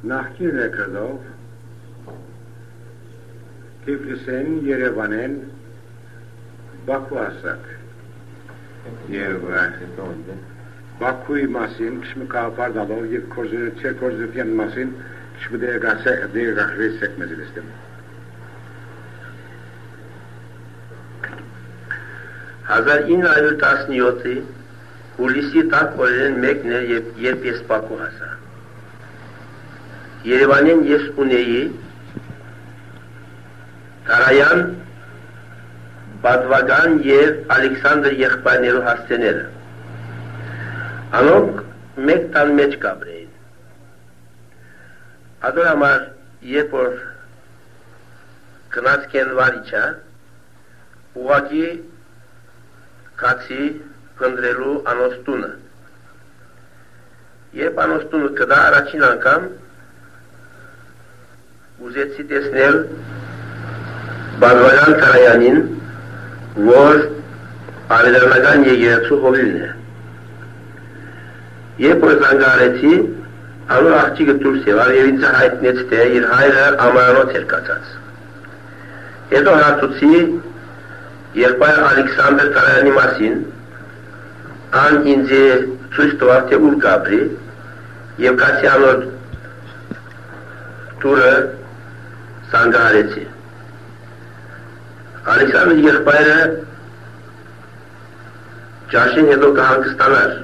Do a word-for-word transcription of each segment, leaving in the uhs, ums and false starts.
Նախկին ռեկորդով Թիֆլիսեն, Երևանեն, Բաքու ասակ եւ Բաքուի մասին քշմկապար դալով եւ Չերքոզովյան մասին քշմդեգասը դեգախրեսեք մեզլեստեմ հազար ինը հարյուր տասնյոթի հուլիսի տակ օրերեն մեկն էր երբ ես Բաքու հասա Երևանին ես ունեի Տարայան, Բադվագան և Ալեքսանդր եղբայրներու հասցեները Անոնք մեկ տան մեջ կաբրեին Ադոր համար երբ որ գնաց կենվարիչա ուղակի կացի փնտրելու անոնց տունը Երբ անոնց տունը կդա առաջին անգամ ուզեցի տեսնել Բադվագան Տարայանին, որ ավետարանական եկեղեցու հովիվն է Երբ որ զանգարեցի, անոր աղջիկը դուրս եղավ եւ ինձ հայտնեց թե իր հայրը ամարանոց էր կացած Հետո հարցուցի եղբայր Ալեքսանդր Տարայանի մասին ան ինձ ցույց տվավ թե ուր կապրի եւ կացի անոր տուրը զանգարեցի Ալեքսանդր եղբայրը ճաշին հետո կհանգստանար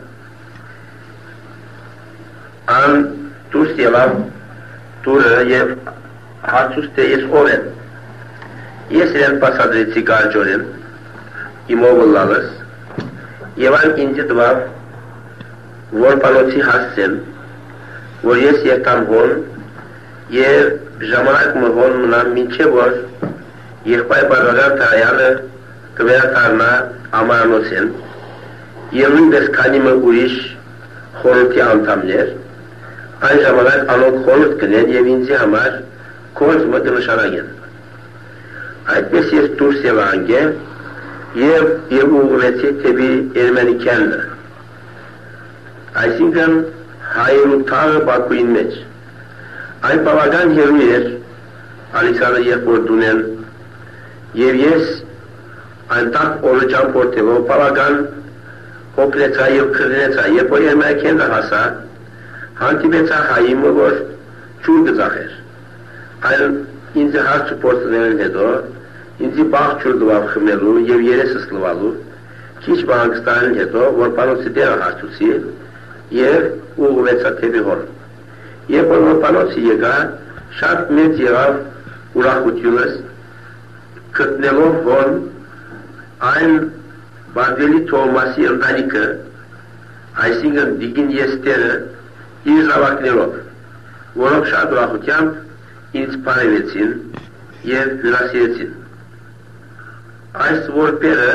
Ան դուրս եղավ տուրը եւ հարցուց թե ես ով եմ Ես իրեն պասադրեցի կարճորեն իմ օգլալս եւ ան ինձ տվավ որ պանոցի հասցեմ որ ես եկամ հոն եւ ժամանակ մհոն մնամ մինչեւ որ եղբայր Բադվագան Տարայանը կվերադառնա ամարանոցեն եւ նույնպես քանի մը ուրիշ խորհրդի անդամներ այն ժամանակ անոնք խորհուրդ կնեն եւ ինձ համար կողմը կնշանակեն այդպես ես դուրս եղա անգե եւ եւ ուղղվեցի թեպի Էրմենիկյանը այսինքն հայերու թաղը Բաքուին մեջ Այն բավական հեռու էր Ալեքսանդր եղբորտունեն եւ ես այնտեղ օրը ճամփորդելով բավական օգնեցա եւ քրնեցա երբ որ Էրմենիկյանը հասա հանդիպեցա հայիմը որ ջուր գծախեր այլ ինձ հարց փորձելն հետո ինձ բախ ջուր դվավ խմելու եւ երեսս լվալու քիչ բանկստանն հետո որ պանոցի դերը հարցուցի եւ ուղղվեցա թեպի հոր Երբ որ պանոցի եկա, շատ մեծ եղավ ուրախությունս գտնելով որ այն Բադվելի Թովմասի ընտանիքը, այսինքն Դիգին Եստերը իր զավակներով, որոնք շատ ուրախությամբ ինձ բարևեցին եւ հյուրասիրեցին։ Այս որբերը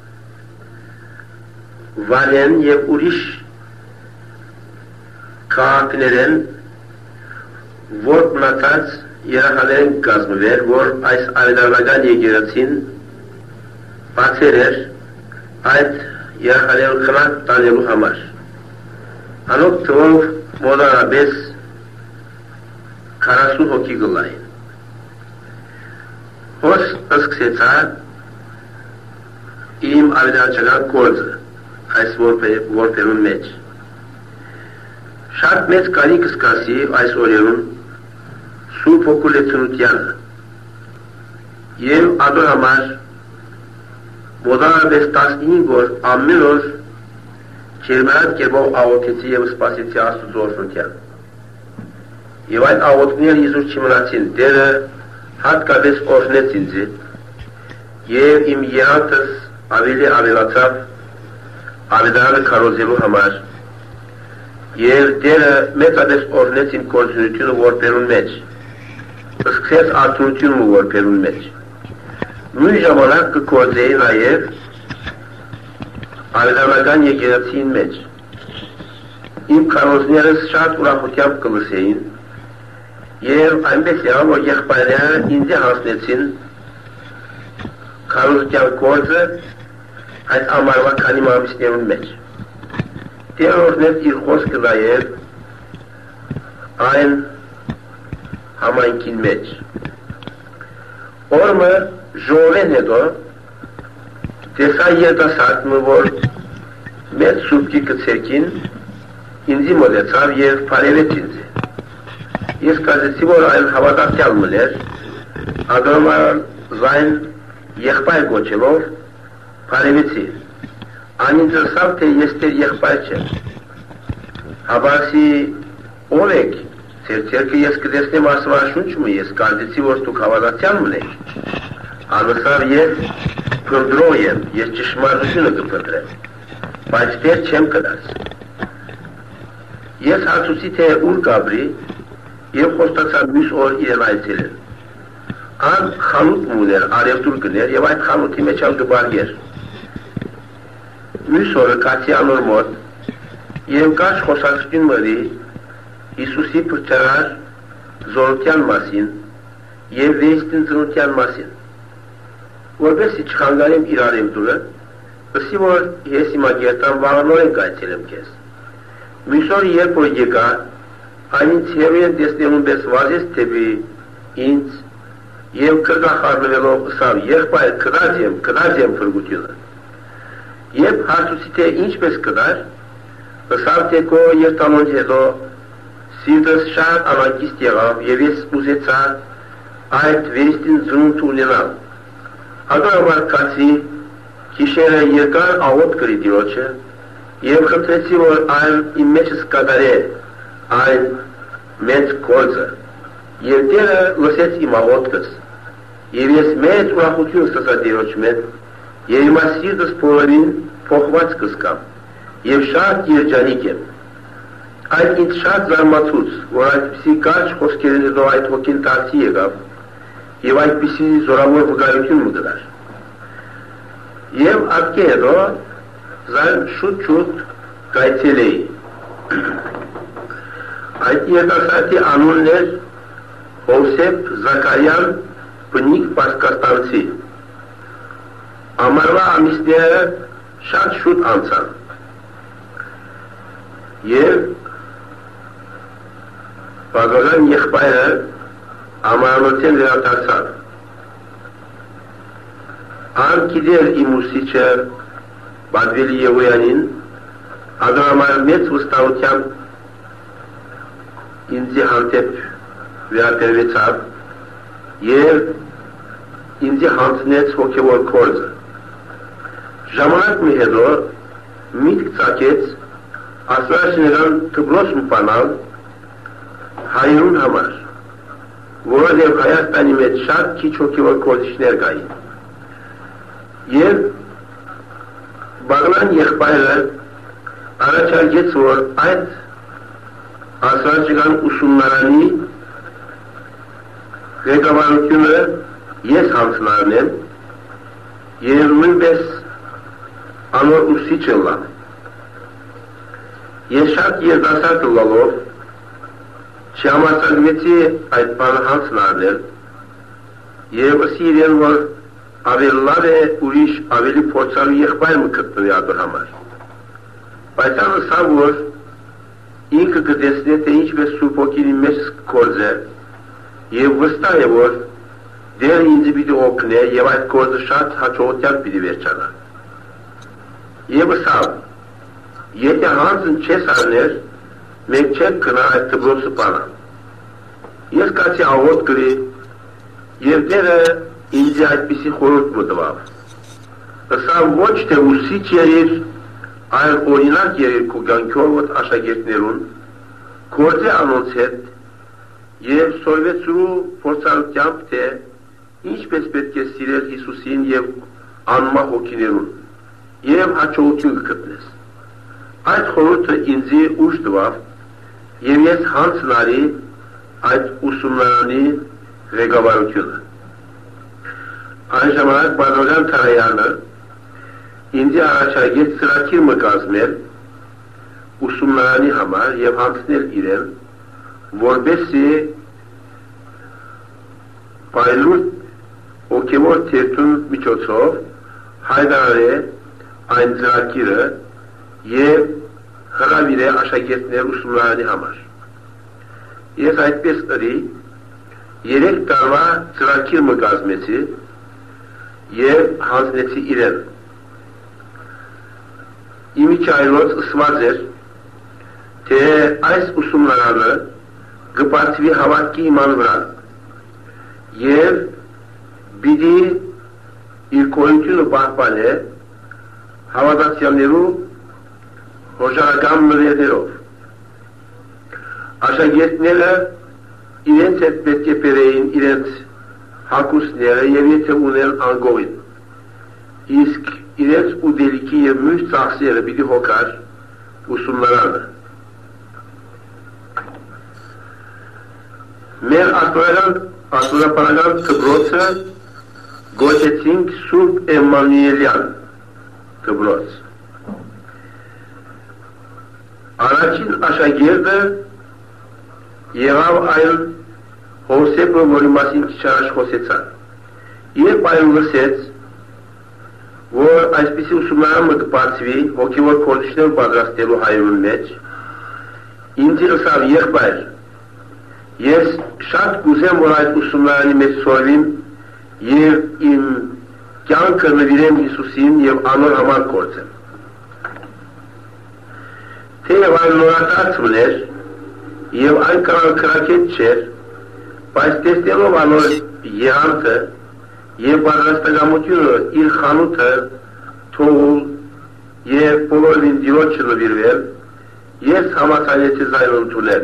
Վանեն եւ ուրիշ քաղաքներեն որ մնացած երեխաներին կազմվել, որ այս ավետարանական եկեղեցին բացեր էր այդ երեխաներին խնակ տանելու համար։ Անոնք թվով մոտավորապես քառասուն հոգի գլային։ Հոս սկսեցա իմ ավետարանչական գործը այս որբերուն մեջ։ Շատ մեծ կարիք սկսի այս օրերուն Սուրբ Հոգու լեցունությանը եւ ադոր համար մոտավորապես տասնհինգ օր ամեն օր ջերմարան կերպով աղոթեցի եւ սպասեցի Աստծո օրհնության եւ այդ աղոթքները իզուր չմնացին դերը հատկապես օրհնեց ինձ եւ իմ երանդս ավելի ավելացավ ավետարանը քարոզելու համար եւ դերը մեծապես օրհնեց իմ կորձունությունը որբերուն մեջ սկսեց արդյունությունը որբերուն մեջ նույն ժամանակ կկործեի նաեւ ավետարանական եկեղեցին մեջ իմ քարոզներս շատ ուրախությամբ կլսեին եւ այնպես եղավ որ եղբայրները ինձ հասնեցին քարոզության գործը այդ ամառվա քանի ամիսներուն մեջ Տերը օրհնեց իր խոսքը նաեւ այն համայնքին մեջ։ Օրը ժողովեն հետո տեսա երիտասարդը, որ մեծ շուտքի կցերքին ինձի մոտեցավ և բարևեց ինձ։ Ես կասեցի, որ այն հավատացյալ մներ, ադրոման զայն եղբայր գոչելով բարևեցի։ Այն ինձ ասավ, թե ես տեր եղբայր չեմ։ Հավասի ով եք, ձեր ձերքը ես կտեսնեմ Աստվածաշունչումը, ես կասեցի, որ դուք հավատացյալ մնեք։ Անասավ ես փնտրող եմ, ես ճշմարտությունը կփնտրեմ, բայց տեր չեմ կդած։ Ես հարցուցի, թե ուր կաբրի, և խոստացա մյուս օր իրեն այցելել։ Ան խանութ ուներ, արևտուր գներ և այդ խանութի մեջ ալ կբարգեր։ Մյուս օրը կացի անոր մոտ և կաչ խոսացություն մրի Հիսուսի պրճարար զորության մասին և վեստին ծնության մասին։ Որպես չխանգարեմ իր արևտուրը, ըսի որ ես հիմա գերտան վաղանորեն կայցելեմ կեզ։ Մյուս օր երբ որ եկա, այն ինձ հեռու են տեսնելուն պես վազեց թեպի ինձ և կրկախառնվելով ըսավ եղբայր կդած եմ, կդած եմ փրկությունը։ Երբ հարցուցի թե ինչպես կդար, ըսավ թե քո երթալուն հետո սիրտս շատ անհանգիստ եղավ և ես ուզեցա այդ վեստին ծնունդ ունենալ։ Հակառակը կացի գիշերը երկար աղոտ կրի Տիրոջը և խնդրեցի, որ այն իմ մեջս կատարե այն մեծ գործը, և Տերը լսեց իմ աղոթքս, և ես մեծ ուրախություն ստացա Տիրոջ մեջ, և հիմա սիրտս բոլորին փոխված կզգամ, և շատ երջանիկ եմ։ Այդ ինձ շատ զարմացուց, որ այդպիսի կարճ խոսքերին հետո այդ հոգին դարձի եկավ, և այդպիսի զորավոր վկայություն մտներ։ Եվ ատկե հետո զայն շուտ-շուտ կայցել էի։ Այդ երիտասարդի անունն էր Հովսեփ Զաքարյան բնիկ Պարսկաստանցի։ Ամառվա ամիսները շատ շուտ անցան։ Եվ բազական եղբայրը ամառանոցեն վերադարձավ։ Ան գիտեր իմ ուսիչը Բադվելի Եվոյանին, ադրամար մեծ վստահությամբ ինձի հանդեպ վերաբերվեցավ և ինձի հանձնեց հոգևոր գործը։ Ժամանակ մի հետո միտք ծագեց Աստվածաշնչյան դպրոց մտանալ հայրուն համար, որովհետև Հայաստանի մեջ շատ քիչ հոգևոր գործիչներ կային։ Եվ Բաղլան եղբայրը առաջարկեց, որ այդ Աստվածաշնչյան ուսումնարանի ղեկավարությունը ես հանձնարարնեմ և նույնպես անոր ուսիչը լամ։ Ես շատ երիտասարդ լալով չհամարձակվեցի այդ բանը հանձնարարնել և ըսի իրեն, որ ավելի լավ է ուրիշ ավելի փորձառու եղբայր գտնվի ադոր համար։ Բայց ան ըսավ, որ ինքը կտեսնի, թե ինչպես Սուրբ Հոգին իմ մեջ գործե և վստահ է, որ դեր ինձ պիտի օգնե և այդ գործը շատ հաջողությամբ պիտի վերջանա։ Եվ ըսավ, եթե հանձն չես արներ, մենք չենք գնա այդ դպրոցը բանա։ Ես կացի աղոտ գրի և դերը ինձ այդպիսի խորհուրդ մտվավ։ Ըսավ ոչ թե ուսիչ երիր, այլ օրինակ երիր քո կյանքով աշակերտներուն, գործե անոնց հետ և սորվեցրու փորձառությամբ, թե ինչպես պետք է սիրել Հիսուսին և անմահ հոգիներուն և հաջողություն կգտնես։ Այդ խորհուրդը ինձի ուժ տվավ և ես հանձնարի այդ ուսումնարանի ղեկավարությունը։ Այն ժամանակ Բազարյան Թարայանը ինձի առաջարկեց ծրագիր մը կազմել ուսումնարանի համար և հանձնել իրեն, որպեսզի պայլուր հոգևոր թերթուն միջոցով հայտարարե այն ծրագիրը և հրավիրե աշակերտներ ուսումնարանի համար։ Ես այդպես ըրի, երեք տարվա ծրագիր մկազմեցի և հանձնեցի իրեն։ Իմիջայլոց ըսված էր, թե այս ուսումնարանը կբացվի հավատքի իման վրա և պիտի իր կորությունը պահպանե հավատացյալներու հոժարական մրերներով։ Աշակերտները իրենց հետ պետք է բերեին իրենց հագուստները և եթե ունեն անգողին, իսկ իրենց ուտելիքի և մյուս ծախսերը պիտի հոգար ուսումնարանը։ Մեր աստորապանական դպրոցը գոչեցինք Սուրբ Էմմանուելյան դպրոց։ Առաջին աշակերտը եղավ այլ Հովսեփը, որի մասին քիչ առաջ խոսեցան։ Երբ այլ լսեց, որ այսպիսի ուսումնարանը կբացվի հոգևոր կորցիչներ պատրաստելու հայրուն մեջ, ինձ ըսավ եղբայր, ես շատ կուզեմ, որ այդ ուսումնարանի մեջ սորվիմ և իմ կյանքը նվիրեմ Հիսուսին և անոր համար գործեմ։ Թեև այն նորատարած մներ և այնքան քրակետ չէր, բայց տեսնելով անոր եղանքը և պատրաստակամությունը իր խանութը թողել և բոլորին Տիրոջը նվիրվել, ես համաձայնեցի ձայն ընդունել։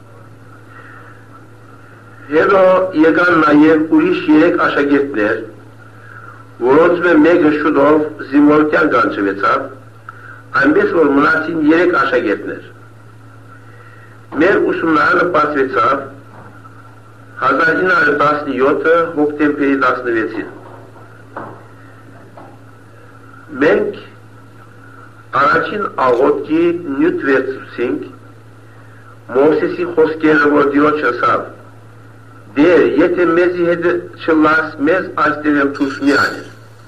Հետո եկան նաև ուրիշ երեք աշակերտներ, որոնց մեկը շուտով զինվորության կանչվեցավ, այնպես որ մնացին երեք աշակերտներ։ Մեր ուսումնարանը բացվեցավ հազար ինը հարյուր տասնյոթ հոկտեմբերի տասնվեցին։ Մենք առաջին աղոթքի նյութ վերցրեցինք Մովսեսի խոսքերը, որ Տիրոջը ասավ. «Դեր, եթե մեզի հետ չլաս, մեզ այստեղ եմ դուրս մի աներ»։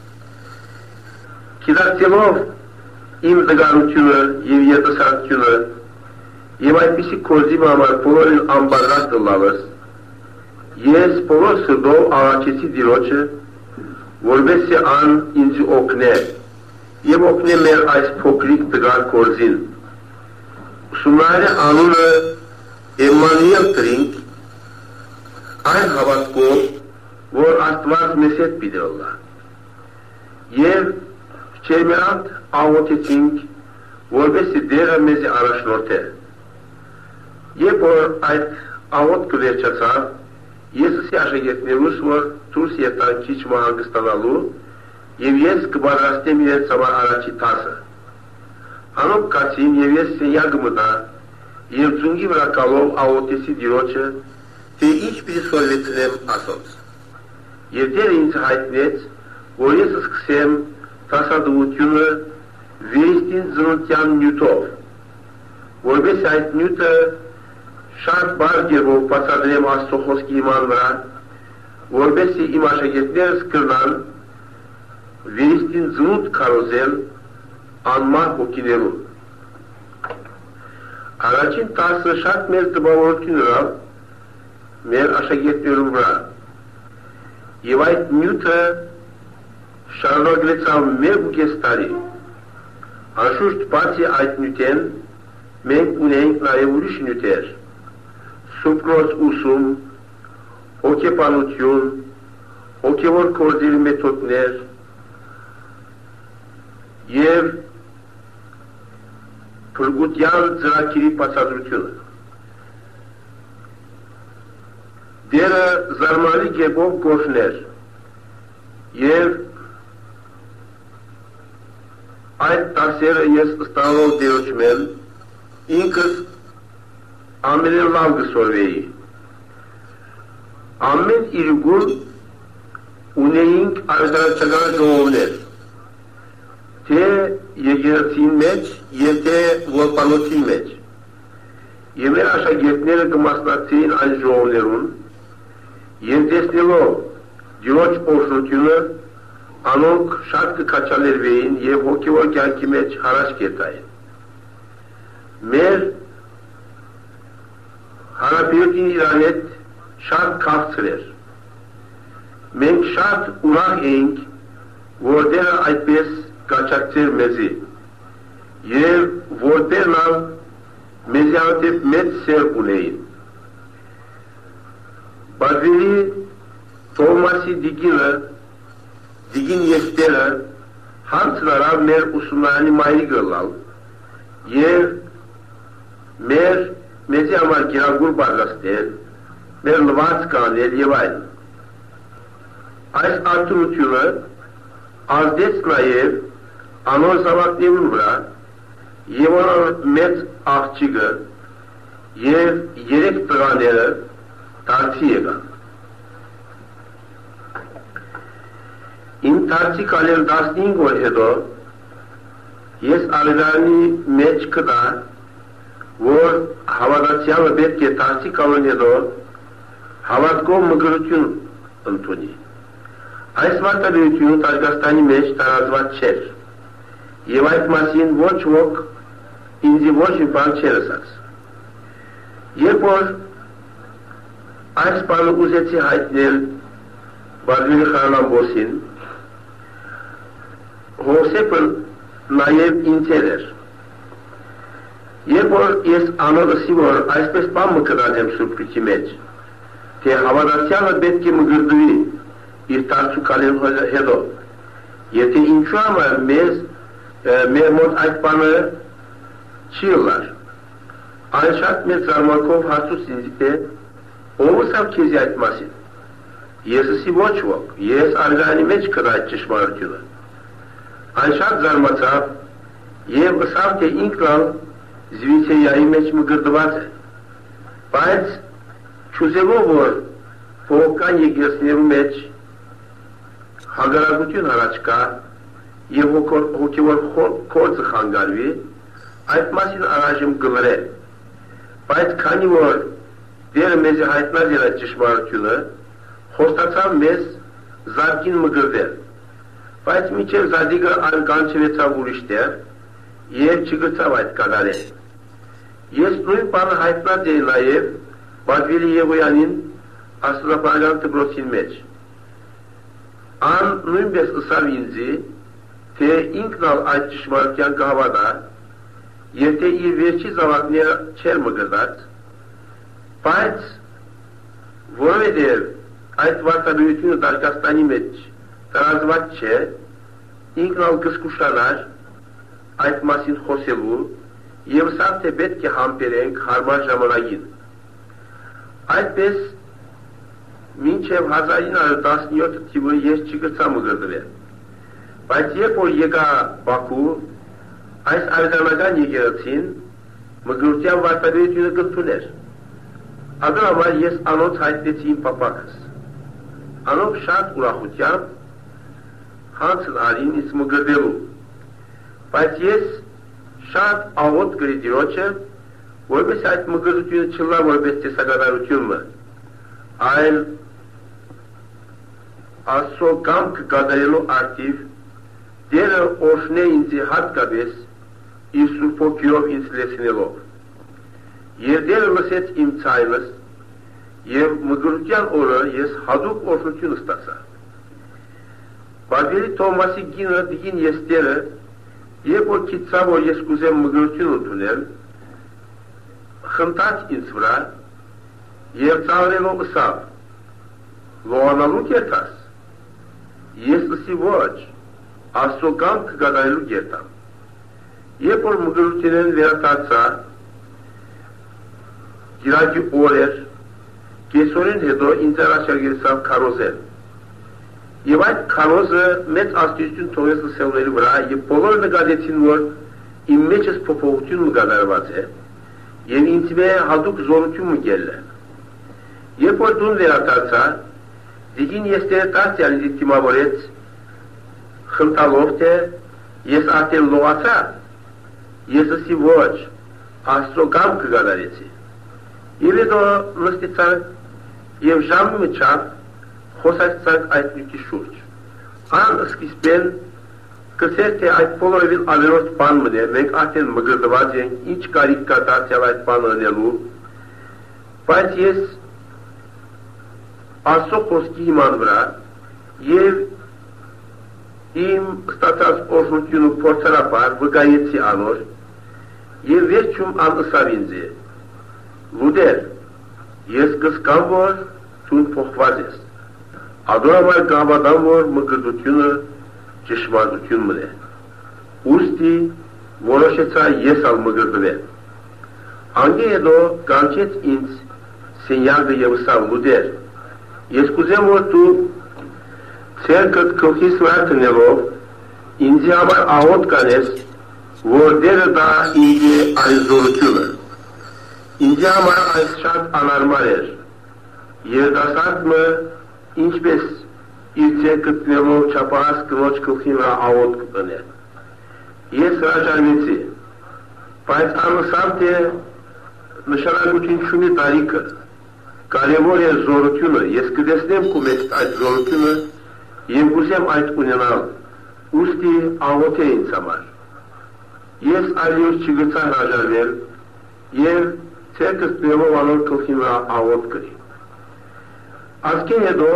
Գիտակցելով իմ տգարությունը և երիտասարդությունը և այդպիսի գործի համար բոլորին անբաժան տալուս, ես բոլոր սրտով աղաչեցի Տիրոջը, որպեսզի ան ինձ օգնե և օգնե մեր այս փոքրիկ տգար գործին։ Ուսումնարանի անունը Էմմանուել դրինք, այն հավատքով, որ Աստված մեզ հետ պիտի լա։ Եվ չերմերանդ աղոթեցինք, որպեսզի Տերը մեզի առաջնորդե։ Երբ որ այդ աղոթքը վերջացավ, ես ասի աշակերտներուս, որ դուրս եկան քիչ հանգստանալու, և ես կպատրաստեմ իրենց համար առաջի տասը։ Անոնք կացին և ես սենյակը մտա, և ծունգի վրա կալով աղոթեցի Տիրոջը, թե ինչ պիտի սորվեցնեմ ասոնց։ Եվ Տերը ինձ հայտնեց, որ ես սկսեմ տասադուությունը վերստին ծննդյան նյութով, որպես այդ նյութը շատ բարդ երբով բացատրեմ Աստծո խոսքի իման վրա, որպեսզի իմ աշակերտներս կրնան վերստին ծնունդ քարոզել անմար հոգիներուն։ Առաջին տասը շատ մեր տպավորություն ըրավ մեր աշակերտներուն վրա, և այդ նյութը շարունակվեցավ մեկ ու կես տարի։ Անշուշտ բացի այդ նյութեն մենք ունենք նաև ուրիշ նյութեր, սուպրոց ուսում, հոգեբանություն, հոգևոր գործերի մեթոդներ և փրկության ծրագիրի բացատրությունը։ Տերը զարմանալի կերպով գործներ և այդ տասերը ես ստանալով Տիրոջ մել ինքս ամենեն լավ կսորվեի։ Ամեն իրգուն ունեինք արտարացական ժողովներ, թե եկեղեցին մեջ և թե որբանոցին մեջ, և մեր աշակերտները կմասնակցեին այն ժողովներուն, և տեսնելով Տիրոջ օրհնությունը, անոնք շատ կքաջալերվեին և հոգևոր կյանքի մեջ հարաճ կետային։ Մեր հարաբերությունն իրար հետ շատ քաղցր էր։ Մենք շատ ուրախ էինք, որ դերը այդպես կաչակցեր մեզի, և որ դերն ալ մեզի անտեպ մեծ սեր ունեին։ Բազվելի Թովմասի դիգինը, դիգին եստերը հանցնարավ մեր ուսումնարանի մայրի գլալ և մեր մեզի համար գիրագուր բարձաստել, մեր լված կանել և այլ։ Այս արտունությունը ազդեց նաև անոր զավակներուն վրա և անոր մեծ աղջիկը և երեք տղաները դարձի եկան։ Իմ դարձի կալել տասնհինգ օր հետո ես ալեդարանի մեջ կդա, որ հավատացյալը պետք է դարձի կալուն հետո հավատքով մգրություն ընդունի։ Այս վարտադրությունը Տաշկաստանի մեջ տարածված չէր, և այդ մասին ոչ ոք ինձի ոչ մի բան չէր ասած։ Երբ որ այս բանը ուզեցի հայտնել Բազվելի Խարանամբոսին, Հովսեփն նաև ինձ էր։ Երբ որ ես անորսի, որ այսպես բան մկրած եմ Սուրբրիքի մեջ, թե հավատացյալը պետք է մգրդվի իր դարձու կալելու հետո, եթե ինչու համար մեզ մեր մոտ այդ բանը չի ըլար, այն շատ մեծ զարմանքով հարցուց ինձ թե ով ըսավ քեզի այդ մասին։ Ես ըսի ոչ ոք, ես արգանի մեջ կրա այդ ճշմարությունը։ Այն շատ զարմացավ և ըսավ թե ինքն ալ Զվիցեյայի մեջ մգրդված է, բայց չուզելով որ փողոքական եկեղեցիներու մեջ հագարակություն առաջ կա և հոգևոր գործը խանգարվի, այդ մասին առայժմ գլրե, բայց քանի որ դերը մեզ հայտնած էր այդ ճշմարությունը, խոստացավ մեզ զարկին մգրդել, բայց մինչև Զադիգը կանչվեցավ ուրիշ տեղ և չգրծավ այդ կատարել։ Ես նույն բանը հայտնած էի նաև Բազվելի Եվոյանին աստվածապարական դպրոցին մեջ։ Ան նույնպես ըսավ ինձի, թե ինքն ալ այդ ճշմարտության կհավատա և թե իր վերջի զավակները չէր մգրդած, բայց որովհետև այդ վարտադրությունը Տաշկաստանի մեջ տարածված չէ, ինքն ալ կզգուշանար այդ մասին խոսելու և սավ թե պետք է համբերենք հարմար ժամանակին։ Այդպես մինչև հազար ինը հարյուր տասնյոթ թիվը ես չգրծա մգրդվել, բայց երբ որ եկա Բաքու, այս արձանական եկեղեցին մգրության վարտադրությունը կընդուներ։ Ադր համար ես անոնց հայտնեցի իմ պապակս։ Անոնք շատ ուրախությամբ հանցն արին ինձ մգրդելու, բայց ես շատ աղոտ գրի դիրոչը, որպես այդ մգրդությունը չլա որպես տեսակատարությունը, այլ Աստծո կամքը կատարելու արդիվ դերը օրհնե ինձ հատկապես իր Սուրբ Հոգիով ինձ լեցնելով։ Եվ դերը լսեց իմ ցայնս, և մգրության օրը ես հատուկ օրհնություն ստացա։ Բազվելի Թովմասի գինը դիգին եստերը, երբ որ գիտցավ, որ ես կուզեմ մգրություն ընդունել, խնդաց ինձ վրա և ծաղրելով ըսավ, լողանալու կերտաս։ Ես ըսի ոչ, Աստծո կամքը կատարելու կերտամ։ Երբ որ մգրությունեն վերադարձա, գիրակի օր էր, կեսօրին հետո ինձ առաջարկեցավ քարոզել։ Եվ այդ քարոզը մեծ ազդեցություն թողեց լսողների վրա և բոլորը նկատեցին, որ իմ մեջս փոփոխություն կատարված է և ինձ մե հատուկ զորություն մգել է։ Երբ որ տուն վերադարձա, դիգին եստերը տասյալ ինձ դիմավորեց, խնդալով թե ես արդեն լողացա, ես ըսի ոչ, Աստծո կամքը կատարեցի։ Եվ հետո նստեցանք և ժամի մչավ խոսացանք այդ նյութի շուրջ։ Ան սկիզբեն կսեր թե այդ բոլորովին ավելորդ բան մն է, մենք արդեն մգրդված ենք, ինչ կարիք կա դարձյալ այդ բանը անելու, բայց ես Աստծո խոսքի հիման վրա եւ իմ ստացած օրհնությունը փորձարապար վկայեցի անոր եւ վերջում անըսավ ինձ լուդեր ես կսկամ որ դու փոխված ես ադորամալ կհավատամ որ մկրտությունը ճշմարտություն մնե ուստի որոշեցա ես ալ մկրտվել անգե հետո կանչեց ինձ սենյակը եւ ասավ լուդեր ես կուզեմ որ դու ցերկդ քոխիս վրա տնելով ինձ համար աղոտ կանես որ դերը դա ինձ այզորությունը ինձ համար այս շատ անարմար էր երդասարտը ինչպես իր ցերկդ տնելով չափահաս կնոջ քոխի վրա աղոտ կտներ ես հրաժարվեցի բայց անըսավ թե նշանակություն չունի տարիքը կարևոր է զորությունը ես կտեսնեմ քո մեջ այդ զորությունը եւ կուզեմ այդ ունենալ ուստի աղոթ է ինձ համար ես այլևս չգցա հրաժարվել եւ ցերկս տնելով անոր քոխի վրա աղոթ կրի ասկե հետո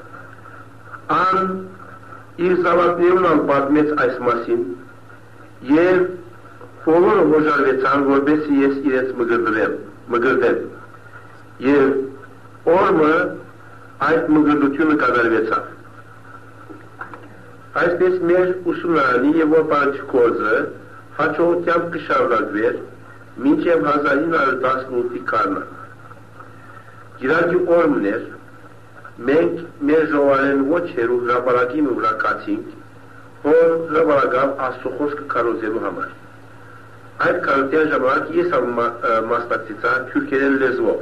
ան իր զավակներուն պատմեց այս մասին եւ բոլորը հոժարվեցան որպեսզի ես իրենց մգրդվեմ մգրդեմ եւ օրը այդ մգրդությունը կատարվեցավ այսպես մեր ուսումնարանի եւ ոպանջ կորձը հաջողությամբ կշարունակվեր մինչև հազար ինը հարյուր տասնութի քարնակ գիրակի օրմն էր մենք մեր ժողովարեն ոչ հերու հրապարակի վրա կացինք որ հրապարակավ Աստծո խոսքը քարոզելու համար այդ քարոզության ժամանակ ես մասնակցեցա թուրքերեն լեզվով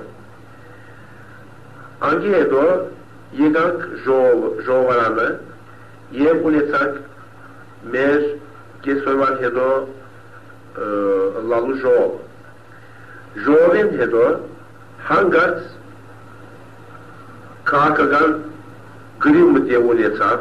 անգի հետո եկանք ժողովարանը եւ ունեցանք մեր կեսօրվան հետո լալու ժողով ժողովին հետո հանգած քաղաքական գրիվ մտև ունեցավ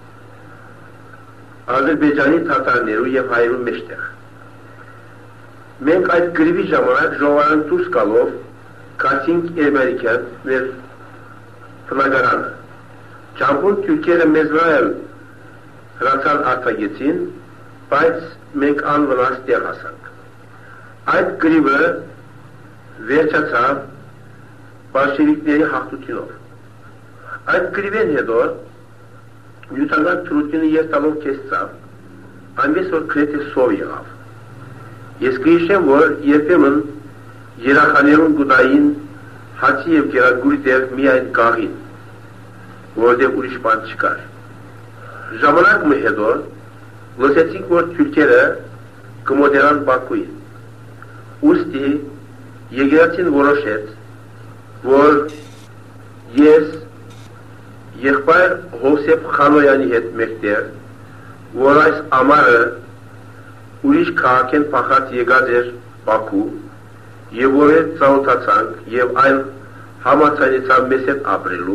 Ադրբեջանի թաթարներու եւ հայերու մեջտեղ մենք այդ գրիվի ժամանակ ժողովարան դուրս գալով կացինք Էրմերիկյան մեր բնակարանը ճամփուն թուրքերը մեզ վրա հրացան արտագեցին բայց մենք անվնաս տեղ հասանք այդ գրիվը վերջացավ բոլշևիկների հաղթությունով այդ գրիվեն հետո նյութական թրությունը ես տալով կեսցավ այնպես որ գրեթե սով եղավ ես կհիշեմ որ երբեմն երախաներուն գուտային հացի եւ գերագուրի դեր միայն կաղին որտեղ ուրիշ բան չկար ժամանակ մը հետո լսեցինք որ թուրքերը կմոդերան Բաքուին ուստի եկեղեցին որոշեց որ ես եղբայր Հովսեփ Խանոյանի հետ մեկտեղ որ այս ամառը ուրիշ քաղաքեն փախած եկած էր Բաքու եւ որ հետ ծանոթացանք եւ այն համաձայնեցավ մեզ հետ ապրելու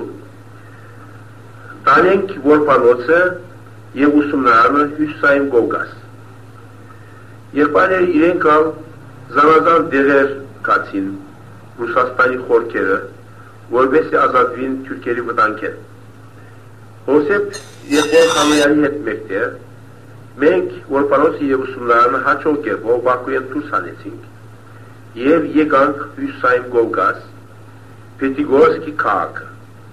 տանենք որպանոցը եւ ուսումնարանը հյուսային Կովկաս եղբայրները իրենք ալ զանազան դերեր կացին Ռուսաստանի խորքերը որպեսզի ազատվին թուրքերի վտանգեն Հոսեփ եղբայր Խանոյանի հետ մեկտեղ մենք որպանոցը եւ ուսումնարանը հաջող կերպով Բաքուին դուրս հանեցինք եւ եկանք հյուսային Կովկաս Պետիգորսկի քաղաքը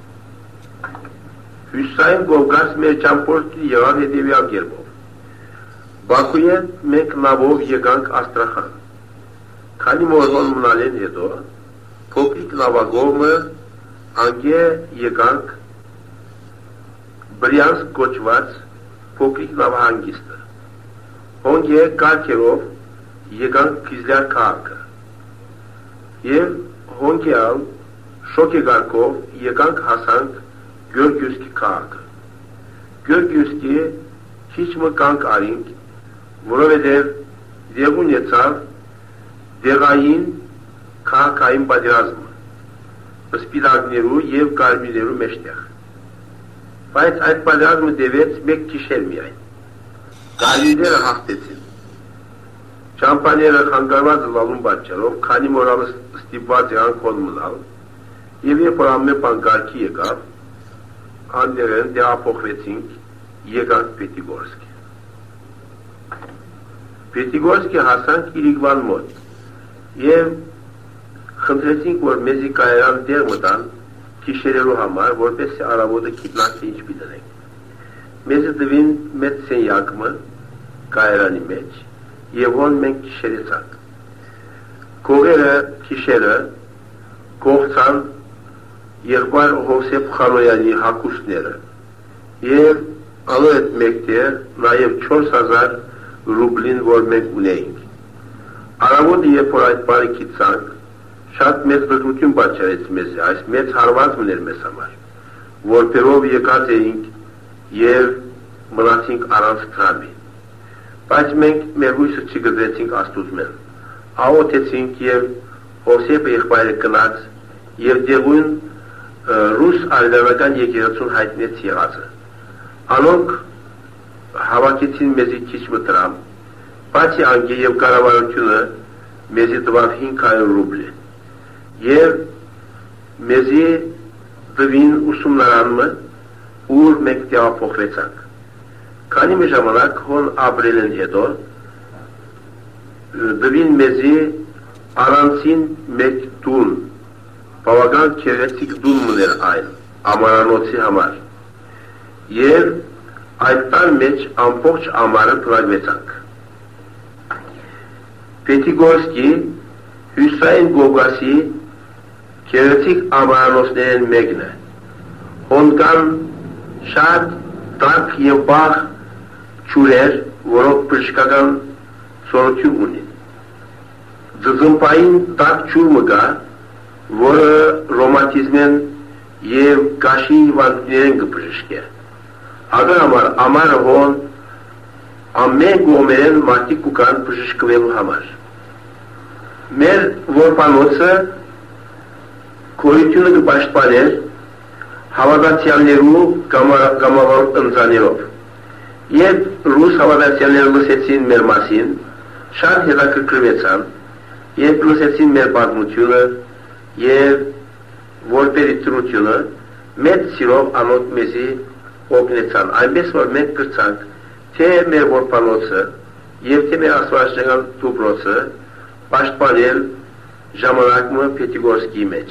հյուսային Կովկաս մեր ճամփորդի եղավ հետևյալ կերպով Բաքուին մենք նավով եկանք Աստրախան քանի մորոն մնալեն հետո փոքրիկ նավագովը անգե եկանք Բրյանսկ կոչված փոքրիկ նավահանգիստը հոնգե կարգերով եկանք Կիզլյար քաղաքը եւ հոնգեալ շոկեգարկով եկանք հասանք Գյորգիուսկի քաղաքը Գյորգիուսկի քիչ մկանք արինք որովհետեւ դեղ ունեցավ դեղային քաղաքային պատերազմը սպիտակներու եւ կարմիրերու մեջտեղ բայց այդ պատերազմը դեվեց մեկ գիշեր միայն կարմիրները հաղթեցին Չամպաները խանգարված լալուն պատճառով քանի մորալը ստիպված եղան կոն մնալ եւ երբ որ ամեն բան կարգի եկավ անդերեն դեպոխվեցինք եկանք Պետիգորսկ։ Պետիգորսկի հասանք Իրիգվան մոտ եւ խնդրեցինք, որ մեզի կայարան դեր մտան քիշերելու համար, որպեսզի առավոտը գիտնանք թե ինչ պիտենք։ Մեզի տվին մեծ սենյակը կայարանի մեջ եւ ոնց մենք քիշերեցանք։ Կողերը քիշերը կողցան եղբայր Հովսեփ Խանոյանի հագուստները եւ ալոյդ մեկտեր նաեւ չորս հազար ռուբլին, որ մենք ունեինք։ Առավոտը երբ որ այդ բանը գիտանք, շատ մեծ դժգոհություն պատճառեց մեզ, այս մեծ հարված մներ մեզ համար, որպերով եկած էինք եւ մնացինք առանց տրամի։ Բայց մենք մեր հույսը չգծեցինք Աստուծմեն, աղոթեցինք եւ Հովսեփը եղբայրը գնաց եւ դեղույն ռուս արևելական եկեղեցուն հայտնեց եղածը։ Անոնք հավաքեցին մեզի քիչ մտրամ, բացի անգի եւ կառավարությունը մեզի տվավ հինգ հարյուր ռուբլի եւ մեզի տվին ուսումնարանը, ուր մենք տեղափոխվեցանք։ Քանի մի ժամանակ հոն ապրելեն հետո տվին մեզի առանցին մեկ տուն, բավական քեղեցիկ տուն մներ այն ամարանոցի համար եւ այդ տան մեջ ամբողջ ամառը փրկվեցանք։ Պետիգորսկի Հյուսային Գոգասի քեղեցիկ ամարանոցներն մեկն է։ Հոնկան շատ տաք եւ բաղ ջուրեր, որոնք բժշկական ծորություն ունին։ Ձզմպային տաք ջուր մը կա, որը ռոմատիզմեն եւ գաշի հիվանդներն կբժշկե։ Ագր համար ամառը հոն ամեն կողմերեն մարդիկ կան բժշկվելու համար։ Մեր որպանոցը կորությունը կպաշտպաներ հավատացյալներու գամավոր ընձաներով։ Երբ ռուս հավատացյալները լսեցին մեր մասին, շատ հետաքրքրվեցան, երբ լսեցին մեր պատմությունը եւ որպերի տրությունը, մեծ սիրով անոնք մեզի օգնեցան, այնպես որ մենք կրցանք թե մեր որպանոցը եւ թե մեր աստվածաշնչական դուբրոցը պաշտպանել ժամանակը Պետիգորսկի մեջ։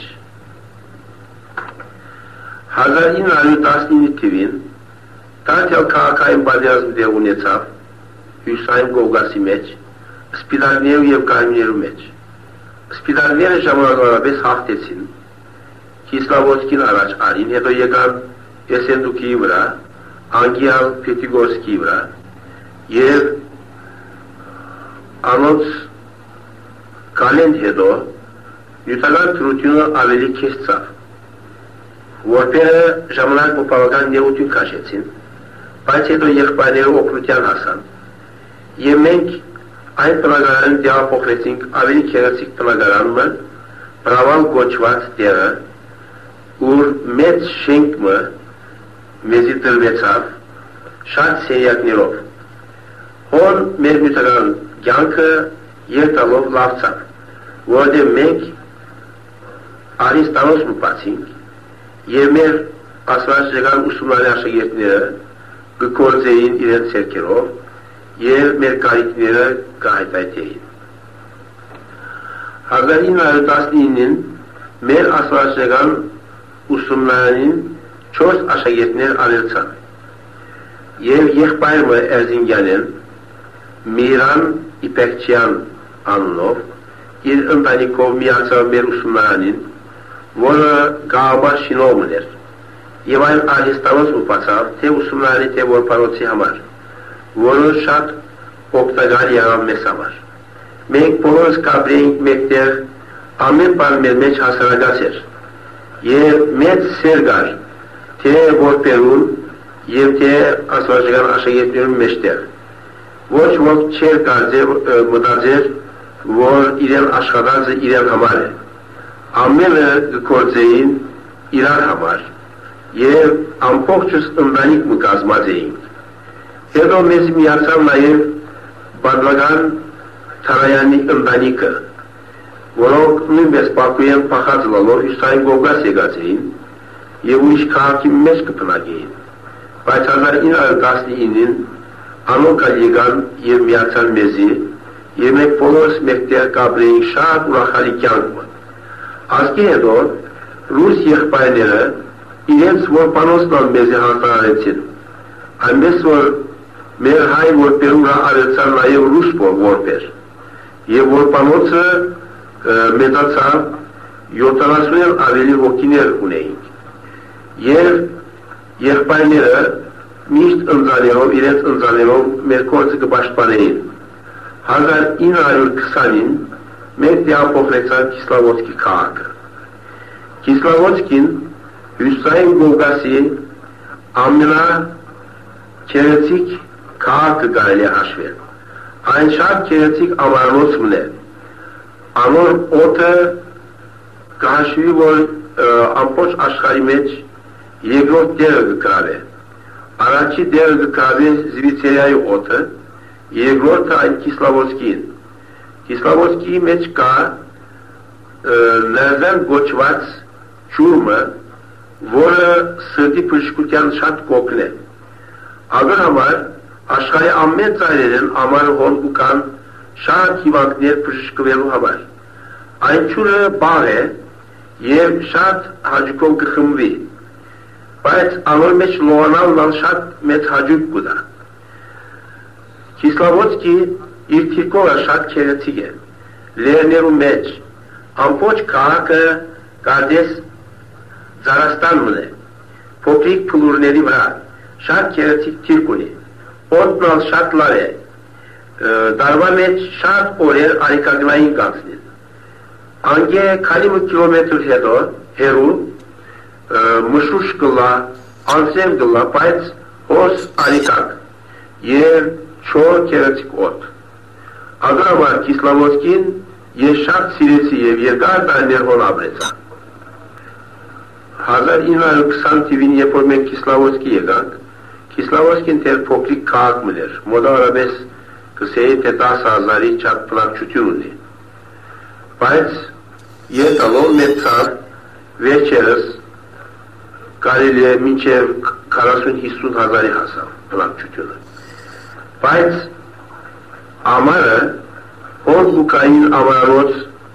հազար ինը հարյուր տասնինը թվին Տանտյալ քաղաքային պատերազմ դեղ ունեցավ Հյուսային Կովկասի մեջ, սպիտակներու եւ կարմիրներու մեջ։ Սպիտակները ժամանակավորապես հաղթեցին, Կիսլավոդսկին առաջ արին, հետո եկան Էսենդուկի վրա, անգիալ Պետիգորսկի վրա եւ անոնց կալեն հետո նյութական թրությունը ավելի քեզցավ, որպերը ժամանակ բավական նեղություն քաշեցին, բայց հետո եղբայրները օգնության հասան եւ մենք այն տնագարան տեղափոխվեցինք ավելի քեղեցիկ տնագարանը, Պրավալ գոչված տեղը, ուր մեծ շենքը մեզի տրվեցավ շատ սենյակներով։ Հոն մեր նյութական կյանքը երթալով լավցավ, որովհետև մենք Արիստանոս մպացինք եւ մեր աստվածաշնչական ուսումնարանի աշակերտները կգործեին իրենց ցերկերով եւ մեր կարիքները կհայտայթեին։ հազար ինը հարյուր տասնինին մեր աստվածաշնչական ուսումնարանին չորս աշակերտներ անելցան եւ եղբայրը Էրզինգյանեն Միրան Իպեկչյան անունով իր ընտանիքով միացավ մեր ուսումնարանին, որը գաղաբար շինողն էր եւ այն արհեստանոց ուպացավ թե ուսումնարանի թե որպանոցի համար, որը շատ օգտակար եղավ մեզ համար։ Մենք բոլորս կապրեինք մեկտեղ, ամեն բան մեր մեջ հասարակած էր եւ մեծ սեր կար թե որպերուն եւ թե աստվածաշնչական աշակերտներու մեջտեղ։ Ոչ ոք չէր կարծեր մտածեր, որ իրեն աշխատածը իրեն համար է։ Ամենը կգործեին իրար համար եւ ամբողջս ընտանիք մը կազմած էինք։ Հետո մեզ միացավ նաեւ Բադվագան Թարայանի ընտանիքը, որոնք նույնպես Բաքույան փախած լալով Հյուսային Կովկաս եկած էին եւ ուրիշ քաղաքի մեջ կփնագեին։ Բայց հազար ինը հարյուր տասնինին անոնք եկան եւ միացան մեզի եւ մենք բոլորս մեկտեղ կապրեինք շատ ուրախալի կյանք։ Ազգի հետո ռուս եղբայրները իրենց որպանոցն մեզի հաստատեցին։ Այնպես որ մեր հայ որպերուրա արեցան նաեւ ռուս որպեր եւ որպանոցը մեծացավ յոթանասուն ավելի հոգիներ ունեինք եւ եղբայրները միշտ ընձանելով իրենց ընձանելով մեր գործը կպաշտպանեին։ հազար ինը հարյուր քսանին մենք տեղափոխվեցանք Կիսլավոդսկի քաղաքը։ Կիսլավոդսկին հյուսիսային Կովկասի ամենաքերեցիկ քաղաքը կարելի է հաշվել։ Այն շատ քերեցիկ ամառոցն է։ Անոր օդը կհաշվի, որ ամբողջ աշխարհի մեջ երկրորդ տեղը կգրավի։ Առաջի տեղը կգրավի Զվիցերիայի օդը, երկրորդը այն Կիսլավոդսկին։ Կիսլավոդսկի մեջ կա ներզեն գոչված ջուրմը, որը սրտի բժշկության շատ կոկն է։ Ագր համար աշխարհի ամեն ծայրերեն ամառը հոն կան շատ հիվանդներ բժշկվելու համար։ Այն ջուրը բաղ է եւ շատ հաջուկով կխմվի, բայց անոր մեջ լողանալն շատ մեծ հաջուկ կուտա։ Կիսլավոդսկի իր թիրքովը շատ քերեցիկ է։ Լերներու մեջ ամբողջ քաղաքը կարդես Զարաստանն է, փոքրիկ փլուրների վրա, շատ քերեցիկ թիրք ունի, օդն շատ լավ է, դարվա մեջ շատ օրեր արիկագնային կանցնին։ Անգե քանի մի կիլոմետր հետո հերու մշուշ կլա, անսեմ կլա, բայց հոս արիկակ եւ չոր քերեցիկ օդ։ Ագրավար Կիսլավոդսկին ես շատ սիրեցի եւ երկար տարիներ հոն ապրեցա։ հազար ինը հարյուր քսան թվականին երբ որ մենք Կիսլավոդսկի եկանք, Կիսլավոդսկին դեռ փոքրիկ քաղաք էր, մոտավորապես կսեի թե տասը հազարի չափ բնակչություն ունի։ Բայց ետալով մեծար վերջերս կարելի է մինչև քառասուն հիսուն հազարի հասավ բնակչությունը։ Բայց ամառը հոն բուկային ամառոց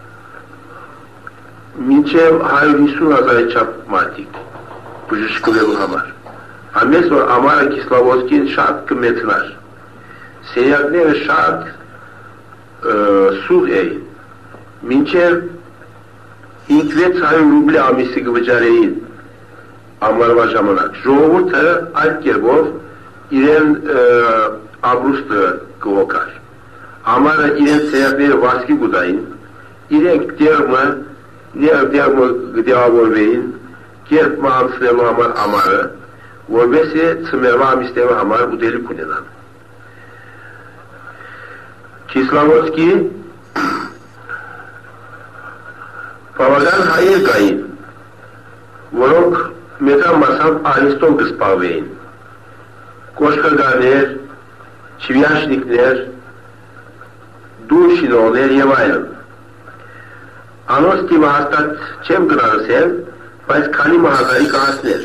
մինչև հարյուր հիսուն հազարի չափ մարդիկ բժշկվելու համար։ Ամենից որ ամառը Կիսլավոդսկին շատ կմեծնար։ Սենյակները շատ սուղ էին։ Մինչև հինգ-վեց հարյուր ռուբլի ամիսի կվճարեին ամառվա ժամանակ։ Ժողովուրդը այդ կերպով իրեն ապրուստը կողոքար։ Ամառը իրեն սենյակները վազքի կուտային, իրենք դերմը ներդերմը գդյավորվեին, կերպ անցնելու համար ամառը, որպես է ծմերվա ամիսներու համար ուտելիք ունենան։ Կիսլավոդսկի բավական հայեր կային, որոնք մեծամասամբ արհեստով կսպասվեին։ Կոշկարներ, չվիաշնիկներ, դուշինողներ եւ այլն։ Անոնց թիվը հաստատ չեմ գնացել, բայց քանի հազարի կհասներ։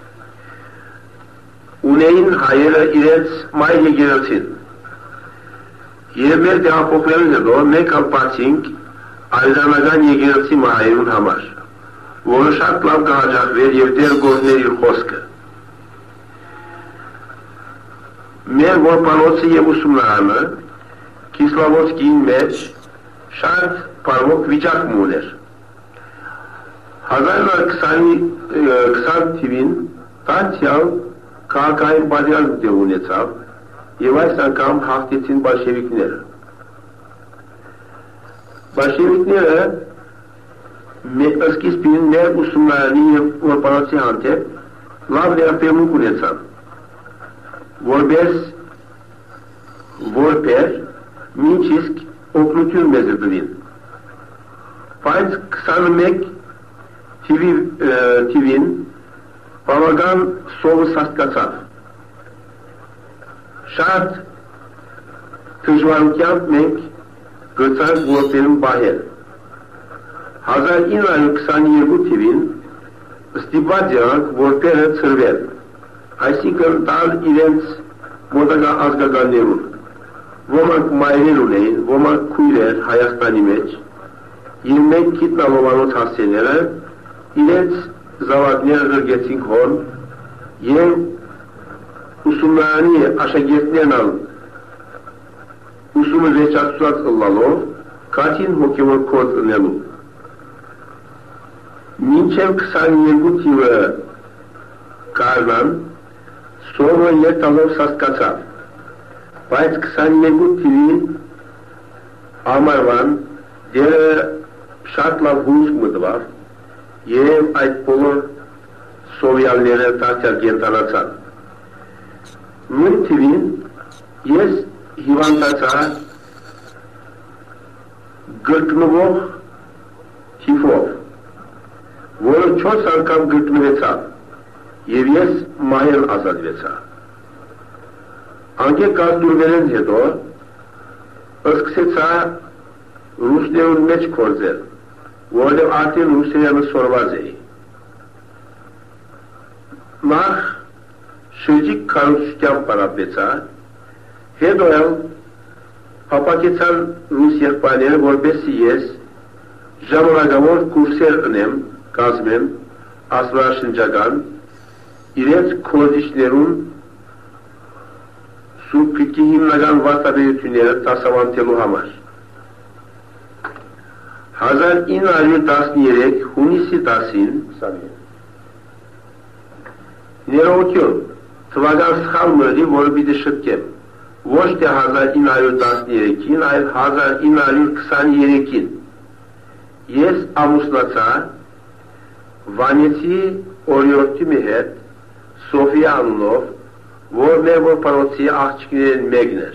Ունեին հայերը իրենց մայր եկեղեցին։ Եվ մեր տեղափոխվելուց հետո մենք ապացինք Ալեզանական եկեղեցի մահայերուն համար, որը շատ լավ կհաջողվեր եւ դեր գործներ իր խոսքը։ Մեր որպանոցը եւ ուսումնարանը Կիսլավոդսկին մեջ շատ բարվոք վիճակում ուներ։ հազար ինը հարյուր քսան թվականին տանցյալ քաղաքային պատերազմ տեղ ունեցավ եւ այս անգամ հաղթեցին բոլշևիկները։ Բոլշևիկները սկիզբին մեր ուսումնարանի եւ որպանոցի հանդեպ լավ վերաբերմունք ունեցան, որպես որպեր մինչ իսկ օգնություն մեզ տվին։ Բայց քսանմեկ թվականին բավական սովը սաստկացավ։ Շատ դժվարությամբ մենք գծանք որպերում պահել։ հազար ինը հարյուր քսաներկու թվականին ստիպված եղանք որպերը ծրվել, այսինքն տալ իրենց մոտակա ազգականներուն, ոմանք մայրեր ունեին, ոմանք քույրեր Հայաստանի մեջ, եւ մենք գիտնալովանոց հասցեները իրենց զավակները գրգեցինք հոն եւ ուսումնարանի աշակերտներն ալ ուսումը վերջացված ըլլալով կաթին հոգևոր կոդ ընելու մինչև քսաներկու թիվը կարնան սովը երտալով սաստկացավ բայց քսաներկու թիվին ամարվան դերը շատ լավ հույս մտվավ եւ այդ բոլոր սովյալները տացյալ կենտանացան նույն թիվին ես հիվանդացա գրկնվող թիվով որը չորս անգամ գրկնվեցա եւ ես մահեր ազատվեցա անգե կազմուրվելեն հետո սկսեցա ռուսներուն մեջ կործել որովհետև արդեն ռուսերենը սորված էի նախ շրջիկ կառուցությամբ պարապեցա հետո էլ հապակեցան ռուս եղբայրները որպեսզի ես ժամանակավոր կուրսեր ընեմ կազմեմ աստվածաշնչական իրենց քորդիչներուն Սուրբ Գրքի հիմնական վաստաբերությունները դասավանդելու համար հազար ինը հարյուր տասներեք հունիսի տասին ներողություն թվական սխալ մրի որը պիտի շտկեմ ոչ թե հազար ինը հարյուր տասներեքին այլ հազար ինը հարյուր քսաներեքին ես ամուսնացա Վանեցի օրիորդի մի հետ Սոֆիա անունով որ մեր որպանոցի աղջիկներն մեկն էր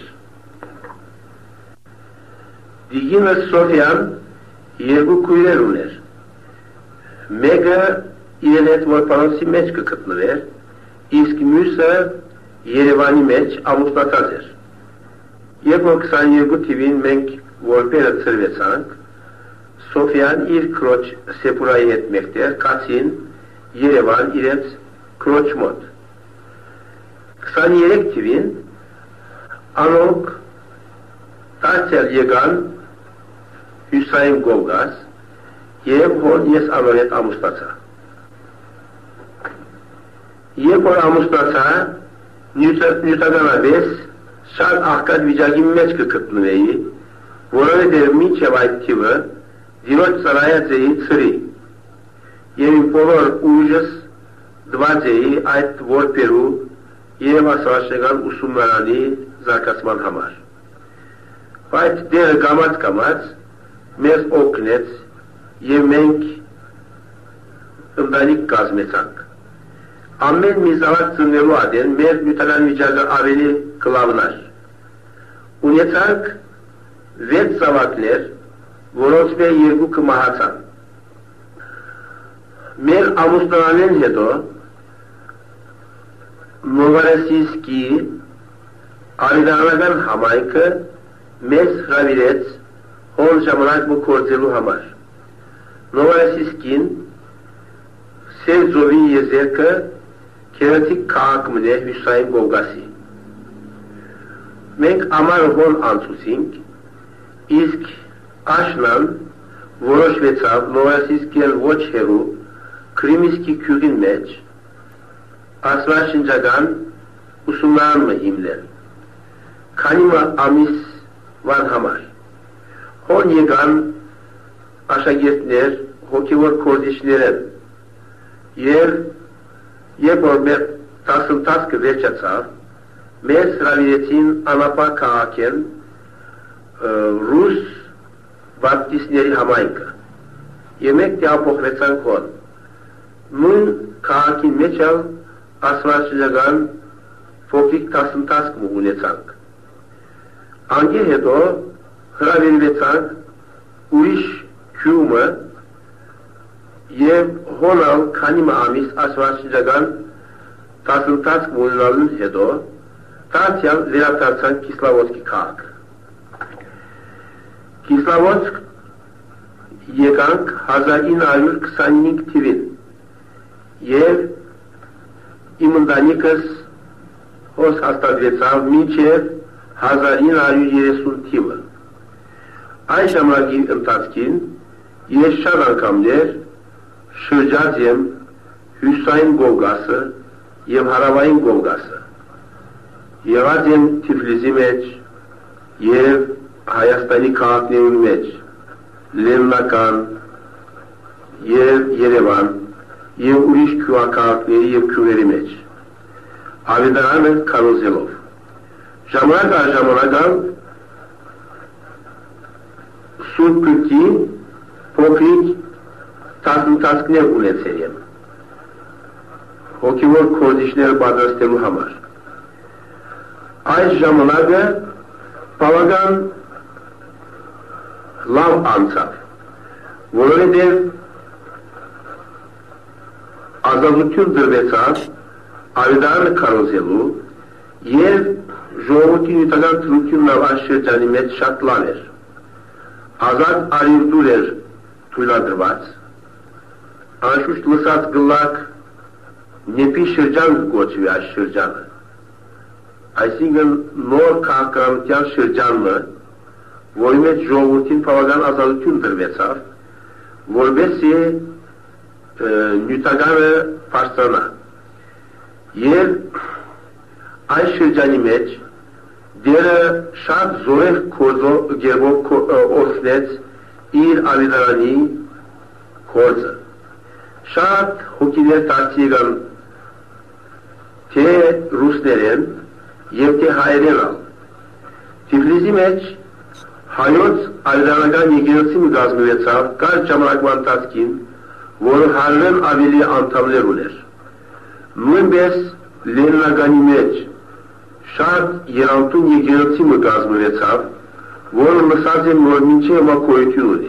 դիգինը Սոֆիան երկու քույրեր ուներ մեկը իրեն հետ որպանոցի մեջ կգտնվեր իսկ մյուսը Երևանի մեջ ամուսնացած էր երբ որ քսաներկու թիվին մենք որպերը ծրվեցանք Սոֆիան իր քրոջ Սեփուրայի հետ մեկտեղ կացին Երևան իրենց քրոջ մոտ քսաներեք թիվին անոնք տացյալ եկան Հյուսային Գովգաս եւ հոն ես անոր հետ ամուսնացա երբ որ ամուսնացա նյութականապես շատ աղքատ վիճակի մեջ կգտնվեի որովհետեւ մինչեւ այդ թիվը դիրոջ ծառայած էի ծրի եւ իմ բոլոր ուժս դված էի այդ որպերու եւ աստվածաշնչական ուսումնարանի զարգացման համար բայց դերը կամած կամած մեզ օգնեց եւ մենք ընտանիք կազմեցանք ամեն մի զավակ ծնվելու ադեն մեր նյութական վիճակը ավելի կլավնար ունեցանք վեց զավակներ որոնց մեր երկուքը մահացան մեր ամուսնանալեն հետո Նովորոսիյսկի արիդանական համայնքը մեզ հրավիրեց հոն ժամանակ մը կործելու համար Նովորոսիյսկին Սերձովի եզերքը քերացիկ քաղաք մնե Հյուսային Կովկասի մենք ամառը հոն անցուցինք իսկ աշնան որոշվեցավ Նովորոսիյսկի ոչ հեռու Քրիմիսկի գյուղին մեջ աստվածաշնչական ուսումնարանը հիմնել քանի ամիս վան համար հոն եկան աշակերտներ հոգևոր քորդիչներ եւ երբ որ մեր դասընթացքը վերջացավ մեզ հրավիրեցին Անապա քաղաքեն ռուս բապտիստների համայնքը եւ մենք տեղափոխվեցանք հոն նույն քաղաքի մեջ աստվածաշնչական փոքրիկ դասընթաց ունեցանք անգե հետո հրավիրվեցանք ուրիշ գյուղը եւ հոնալ քանի ամիս աստվածաշնչական դասընթաց ունենալուն հետո դարձյալ վերադարձանք Կիսլավոդսկի քաղաք Կիսլավոդսկ եկանք հազար ինը հարյուր քսանհինգ թիվին եւ իմ ընտանիքս հոս հաստատվեցավ մինչև հազար ինը հարյուր երեսուն թիվը։ Այս ժամանակի ընթացքին ես շատ անգամներ շրջած եմ հյուսային Գողգասը եւ հարավային Գողգասը։ Եղած եմ Թիֆլիսի մեջ եւ Հայաստանի քաղաքների մեջ, Լեննական եւ Երևան եւ ուրիշ քաղաքների եւ քյուրերի մեջ։ Ավետարանը քարոզելով։ Ժամանակ առ ժամանակ Սուրբ Գրքի փոքրիկ տասնտասկներ ունեցել եմ հոգևոր կորզիչները պատրաստելու համար։ Այս ժամանակը բավական լավ անցավ, որովհետև ազատություն դրվեցավ ավետարանը քարոզելու եւ ժողովրդի նյութական թրությունն այս շրջանի մեջ շատ լավ էր։ Ազատ արիվդուր էր թույլատրված, անշուշտ լսած գլակ նեպի շրջան գոչվի այս շրջանը, այսինքն նոր քաղաքականության շրջանը, որի մեջ ժողովրդին բավական ազատություն դրվեցավ, որպեսզի նյութականը բարձրանա։ Եվ այս շրջանի մեջ դերը շատ զորեղ գերբով օրհնեց իր ավետարանի գործը։ Շատ հոգիներ դարձան թե ռուսներեն եւ թե հայերեն ալ։ Թիֆլիսի մեջ հայոց ավետարանական եկեղեցին կազմվեցավ կարճ ժամանակվա ընթացքին, որը հարյուրեն ավելի անդամներ ուներ։ Նույնպես Լենինականի մեջ շատ երանդուն եկեղեցի կազմվեցավ, որը մսած է որ մինչև հիմա գոյություն ունի։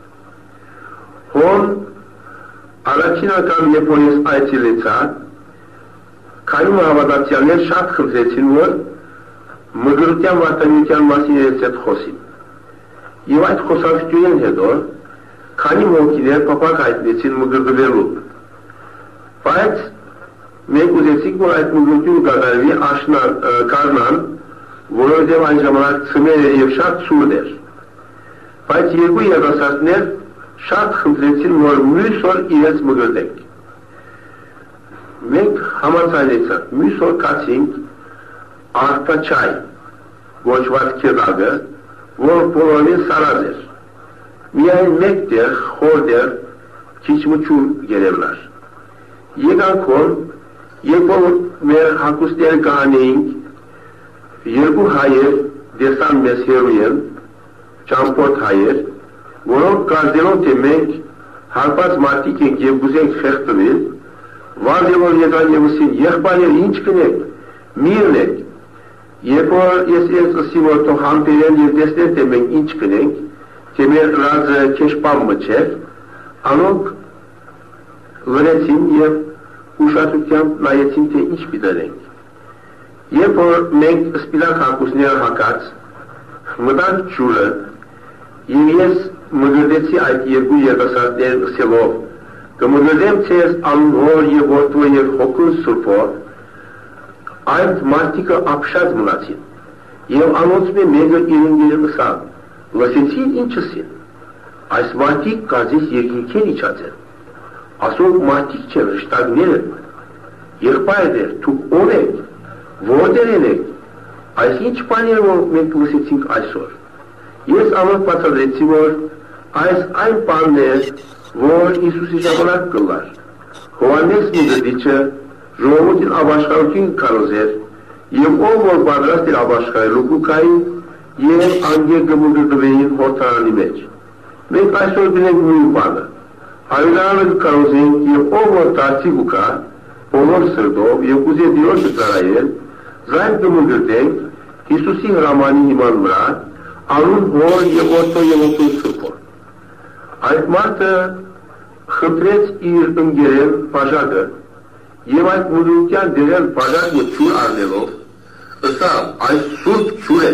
Հոն առաջին անգամ երբ որ ես այցելեցա, քանի հավատացյալներ շատ խնդրեցին, որ մգրության վարդանյության մասին ես հետ խոսիմ։ Եվ այդ խոսակցությունն հետո քանի մոքիներ պապակ հայտնեցին մգրդվելու։ Բայց մենք ուզեցինք, որ այդ մգրդությունը կատարվի կարնան, որովհետև այն ժամանակ ցմեր էր եւ շատ ցուրտ էր։ Բայց երկու երիտասարդներ շատ խնդրեցին, որ մյուս օր իրենց մգրդենք։ Մենք համաձայնեցանք, մյուս օր կացինք արտաչայ գոչված քեդագը, որ բոլորին սարած էր։ Միայն մեկ տեղ, խոր տեղ, քիչ մչում գերելար։ Եկանք որ, երբ որ մեր հագուստները կանեինք, երկու հայեր դեսան մեզ հերույեն, ճամփորդ հայեր, որոնք կարծելով թե մենք հարբած մարդիկ ենք եւ գուզենք խեղդվել, վազելով եկան եւ ասին, եղբայրներ ինչ կնեք, միրնեք։ Երբ որ ես ես ասիմ որ թող համբերեն եւ տեսնեն թե մենք ինչ կնենք, թե մեր ռազը քեշպամ մչեր, անոնք լրեցին եւ ուշադրությամբ նայեցին թե ինչ պիտանենք։ Երբ որ մենք սպիտակ հագուստները հագած, մտանք ջուրը, եւ ես մգրդեցի այդ երկու երիտասարդներ ասելով, կմգրդեմ ցես անհոր եւ որդու եւ հոգուն սուրբով, այդ մարդիկը ապշած մնացին, եւ անոնց մեկը իրենգերը մսավ, լսեցին ինչըսին, այս մարդիկ կազիս երկինքեն իջած են, ասող մարդիկ չեն, շտագներ են, եղբայրներ, դուք ով եք, որտեղ եք, այս ինչ բաներ որ մենք լսեցինք այսօր։ Ես անոնց բացատրեցի, որ այս այն բանն էր, որ Իսուսի ժամանակ կլար։ Հովհաննես Մուդրիչը ժողովրդին ապաշխարություն քարոզեր, եւ ով որ պատրաստ էր ապաշխարելու Լուկայի եւ անգեր գմուդրվեին հորթարանի մեջ։ Մենք այսօր դինենք նույն բանը։ Հայրանը քարոզենք եւ ով որ դարձի ուկա, բոլոր սրտով եւ ուզի դիոս ծարայել, զայն գմուդրենք Իսուսի հրամանի հիման վրա, անուն հոր եւ որդու եւ որդու սուրբով։ Այդ մարդը խնդրեց իր ընկերեն բաժակը եւ այդ մուդրության դերել բաժակը ճուր առնելով, ըսավ այս սուրբ ճուր է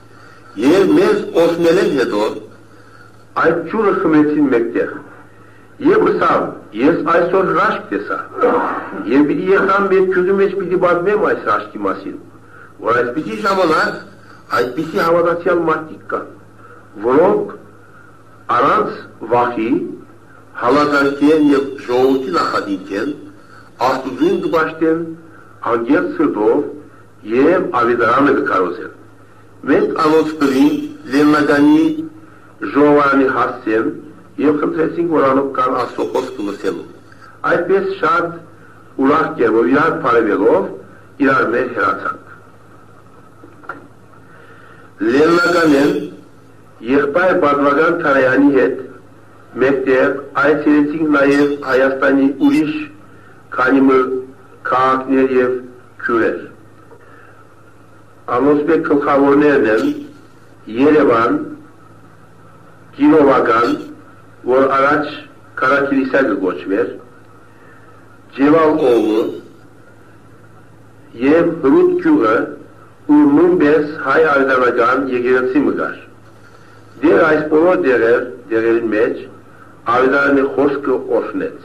եւ մեզ օգնել են հետո այդ ճուրը խմեցին մեկտեղ Եվ սավ, ես այսօր հրաշք տեսա, եւ պիտի եկամ մեր քյուզի մեջ պիտի բազմեմ այս հրաշքի մասին, որ այսպիսի ժամանակ այսպիսի հավատացյալ մարդիկ կան, որոնք առանց վախի հալածանքեն եւ ժողովրդի նախադինքեն, Աստուծուն կպաշտեն անգել սրտով եւ ավետարանը կկարոզեն։ Մենք անոնց տվին Լեննագանի ժողովարանի հասցեն եւ խնդրեցինք, որ անոնք կան Աստծո խոսքը լսելու։ Այդպես շատ ուրախ կերպով իրար բարևելով իրար մեր հեռացանք։ Լեննագանեն եղբայր Բադվագան Թարայանի հետ մեկտեղ այցելեցինք նաեւ Հայաստանի ուրիշ քանի մը քաղաքներ եւ քյուրեր։ Անոնց մեկ գլխավորներն են Երևան, Կիրովական, որ առաջ Կարաքիլիսա կոչվեր, Ջևալ օղը եւ Հրուտ գյուղը, ու նույնպես հայ արձանական եկեղեցի մգար։ Դեր այս բոլոր դերեր, դերերին մեջ Ավետարանի խոսքը օրհնեց։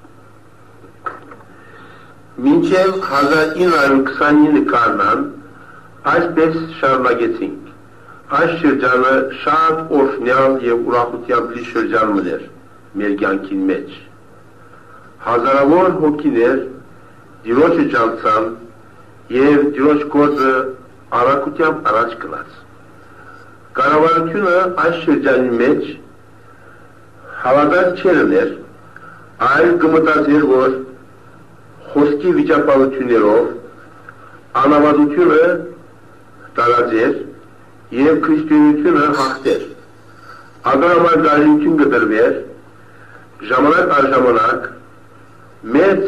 Մինչև հազար ինը հարյուր քսանինը կարնան այսպես շարունակեցինք։ Այս շրջանը շատ օրհնյալ եւ ուրախությամբ լի շրջան մներ մեր կյանքին մեջ։ Հազարավոր հոգիներ Տիրոջը ջանցան եւ Տիրոջ գործը արագությամբ առաջ գնաց։ Կառավարությունը այս շրջանի մեջ հավատաց չեր, այլ կմտածեր, որ խոսքի վիճապալություններով անավատությունը տարածեր եւ քրիստոնեությունը հաղթեր։ Ադամար դարիություն կդրվեր, ժամանակ առ ժամանակ մեծ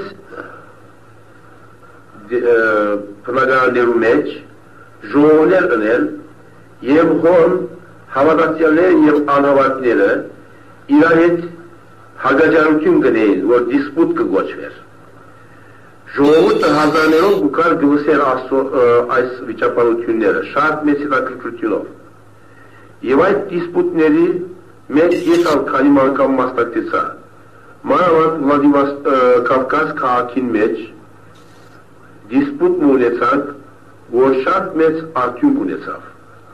բնագաններու մեջ ժողովներ ընել եւ հոն հավատացյալները եւ անհավատները իրար հետ հագաջարություն գնեին, որ դիսպուտ կգոչվեր։ Ժողովուրդը հազարներով գուկար գլսեր այս վիճապանությունները, շատ մեծ հետաքրքրությունով։ Եվ այդ դիսպուտների մեջ ես ալքանի անգամ մասնակցեցա։ Մանավանդ Կավկազ քաղաքին մեջ դիսպուտն ունեցանք, որ շատ մեծ արդյունք ունեցավ։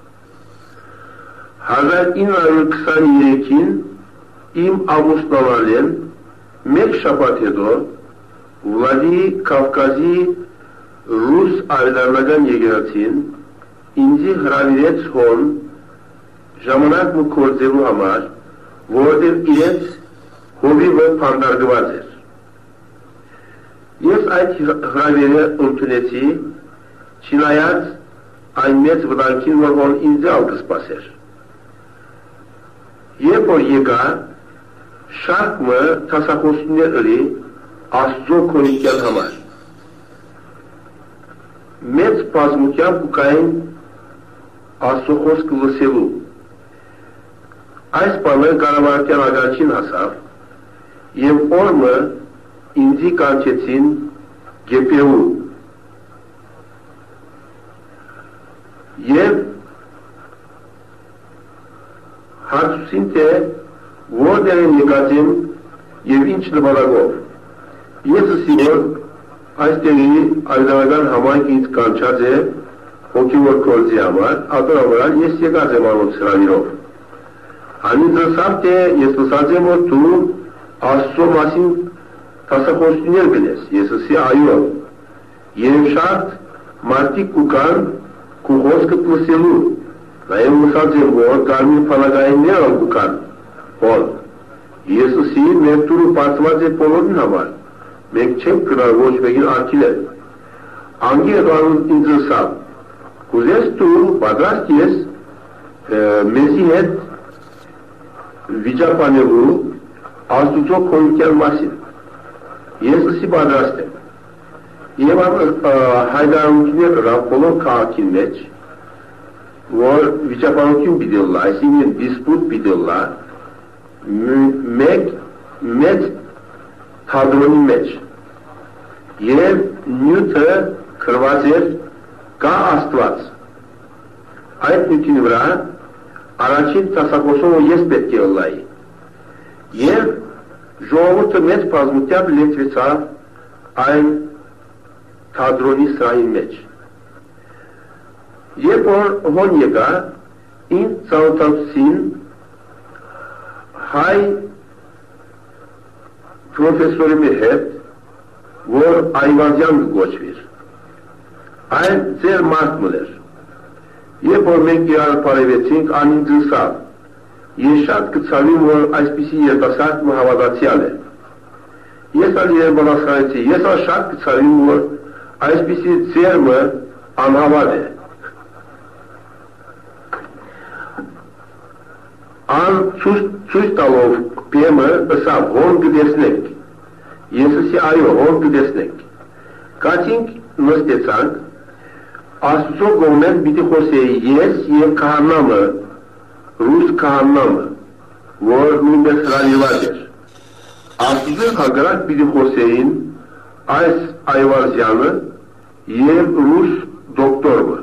հազար ինը հարյուր քսաներեքին իմ ամուսնալալեն մեկ շաբաթ հետո Վլադի Կավկազի ռուս ավետարանական եկեղեցին ինձի հրավիրեց հոն ժամանակ ու կործելու համար, որովհետև իրենց հովիվը փանդարգված էր։ Ես այդ հրավերը ընդունեցի, չնայած այն մեծ վտանգին, որ հոն ինձ ալ կսպասեր։ Երբ որ եկա, շատ մը տասախոսներ ըլի Աստծո քոնիկյան համար։ Մեծ բազմությամբ կային Աստծո խոսքը լսելու։ Այս բանը կառավարության աջակցին հասավ եւ օրը ինձի կանչեցին գեփեու։ Եվ հարցուցին թե որտեղ են եկած եմ եւ ինչ նպատակով։ Ես ասի որ այստեղի այդարական համայնք ինձ կանչած է հոգևոր գործի համար, ատորաբարան ես եկած եմ անոնց հրավիրով։ Անից լսավ թե ես լսած եմ որ դու Աստծո մասին տասախոսություններ գնես, ես ասի այո, եւ շատ մարդիկ կան քու խոսքը լսելու, նաեւ լսած եմ որ կարմիր փանագայիններ կան, որ ես ասի մեր դուրը պատված է բոլորին համար։ Մենք չենք գնալ ոչ մեկին արգիլել։ Անգեր անուն ինձ լսավ, կուզես դու պատրաստ ես մեզի հետ վիճապանելու Աստուծո քոնիկյան մասին։ Ես ասի պատրաստ եմ։ Եվ հայդարություններ կրավ բոլոր քաղաքին մեջ, որ վիճապանություն պիտի լա, այսինքն դիսպուտ պիտի լա, մեկ մեծ թադրոնի մեջ և նյութը կրված էր կա Աստված։ Այդ նյութին վրա առաջին տասախոսումը ես պետք է լայի և ժողովուրդը մեծ բազմությամբ լեցվեցավ այն թատրոնի սրահի մեջ։ Երբ որ հոն եկա, ինձ ծանոթացուցին հայ պրոֆեսորի մի հետ, որ Այվազյան կոչվիր։ Այն ձեր մարդն էր։ Երբ որ մենք իրար պարևեցինք, անին դրսավ։ Ես շատ կցավիմ, որ այսպիսի երիտասարդ մը հավատացյալ է։ Ես ալ իրեն պատասխանեցի, ես ալ շատ կցավիմ, որ այսպիսի ձեր մը անհավատ է։ Ան ցույց տալով պեմը ըսավ հոն կտեսնենք։ Ես ասի այո, հոն կտեսնենք։ Կացինք նստեցանք, Աստծո կողմեն պիտի խոսեի ես և քահանամը, ռուս քահանամը, որ նույնպես հրավիրված էր։ Աստծո հակառակ պիտի խոսեին այս Այվազյանը և ռուս դոկտորը։